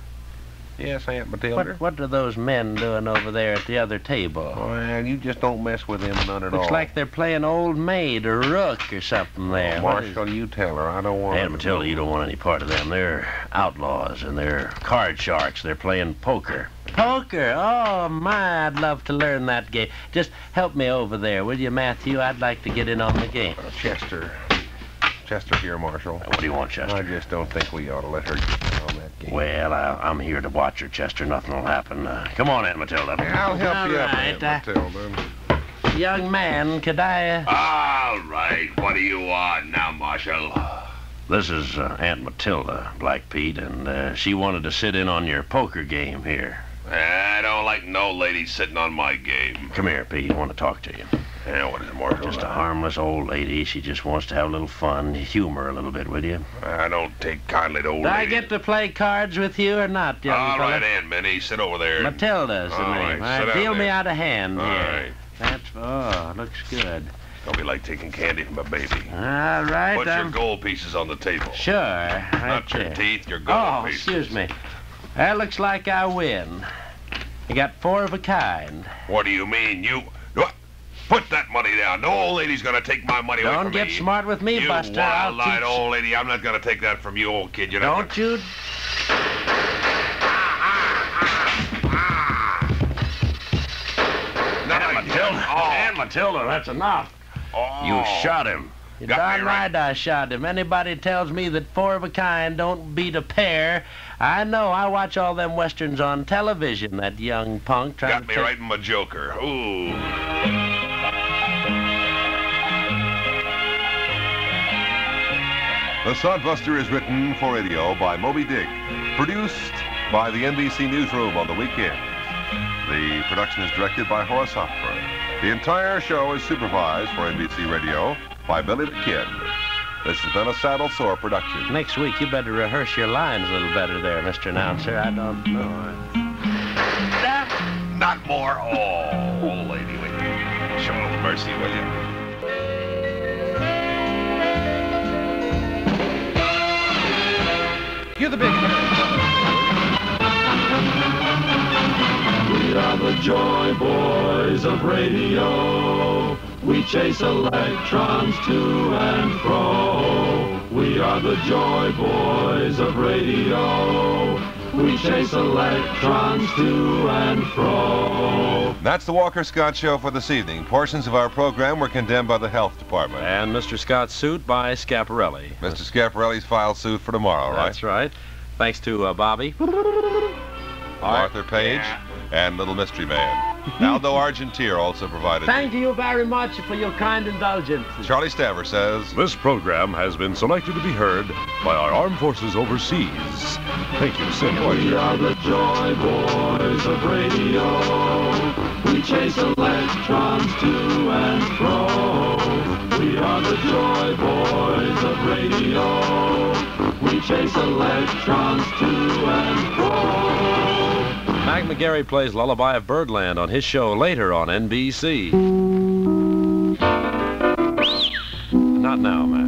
Yes, Aunt Matilda? What are those men doing over there at the other table? Well, you just don't mess with them none at all. Looks like they're playing old maid or rook or something there. What is- Marshal, you tell her. I don't want Aunt her to Matilda, know. you don't want any part of them. They're outlaws, and they're card sharks. They're playing poker. Poker? Oh, my, I'd love to learn that game. Just help me over there, will you, Matthew? I'd like to get in on the game. Chester here, Marshal. What do you want, Chester? I just don't think we ought to let her get in on that game. Well, I'm here to watch her, Chester. Nothing will happen. Come on, Aunt Matilda. I'll help All you up, right, Aunt Matilda. Young man, could I... All right. What do you want now, Marshal? This is Aunt Matilda, Black Pete, and she wanted to sit in on your poker game here. I don't like no lady sitting on my game. Come here, Pete. I want to talk to you. Yeah, what is it, Marshal? Just a harmless old lady. She just wants to have a little fun, humor a little bit, will you? I don't take kindly to old Do I ladies. get to play cards with you or not, young All fella? right, Aunt Minnie, sit over there. Matilda's the All name. right, sit down deal me there. out of hand All here. right. That's, looks good. Don't be like taking candy from a baby. All right, Put your gold pieces on the table. Sure, right Not your there. teeth, your gold Oh, pieces. excuse me. That looks like I win. You got 4 of a kind. What do you mean? What? Put that money down. No old lady's gonna take my money away Don't from get me. smart with me, You Buster. I'll wild-eyed teach- old lady. I'm not gonna take that from you, old kid. You're not Don't you... Aunt Matilda, that's enough. Oh. You shot him. You're Got me darn right I shot him. Anybody tells me that 4 of a kind don't beat a pair, I know. I watch all them westerns on television, that young punk trying Got to me take... right in my joker. Ooh. The Sodbuster is written for radio by Moby Dick, produced by the NBC Newsroom on the weekend. The production is directed by Horace Hopper. The entire show is supervised for NBC Radio by Billy the Kid. This has been a Saddle Sore production. Next week, you better rehearse your lines a little better there, Mr. Announcer. I don't know. Not more. Oh, old lady, will you? Show a little mercy, will you? You're the big We are the Joy Boys of radio. We chase electrons to and fro. We are the Joy Boys of radio. We chase electrons to and fro. That's the Walker Scott Show for this evening. Portions of our program were condemned by the Health Department. And Mr. Scott's suit by Schiaparelli. Mr. Schiaparelli's filed suit for tomorrow, right? That's right. Thanks to Bobby. Arthur Page and Little Mystery Man. Aldo Argentier also provided. Thank you very much for your kind indulgence. Charlie Staver says, This program has been selected to be heard by our armed forces overseas. Thank you, Senor. We are the Joy Boys of radio. We chase electrons to and fro. We are the Joy Boys of radio. We chase electrons to and fro. Mac McGarry plays Lullaby of Birdland on his show later on NBC. Not now, Mac.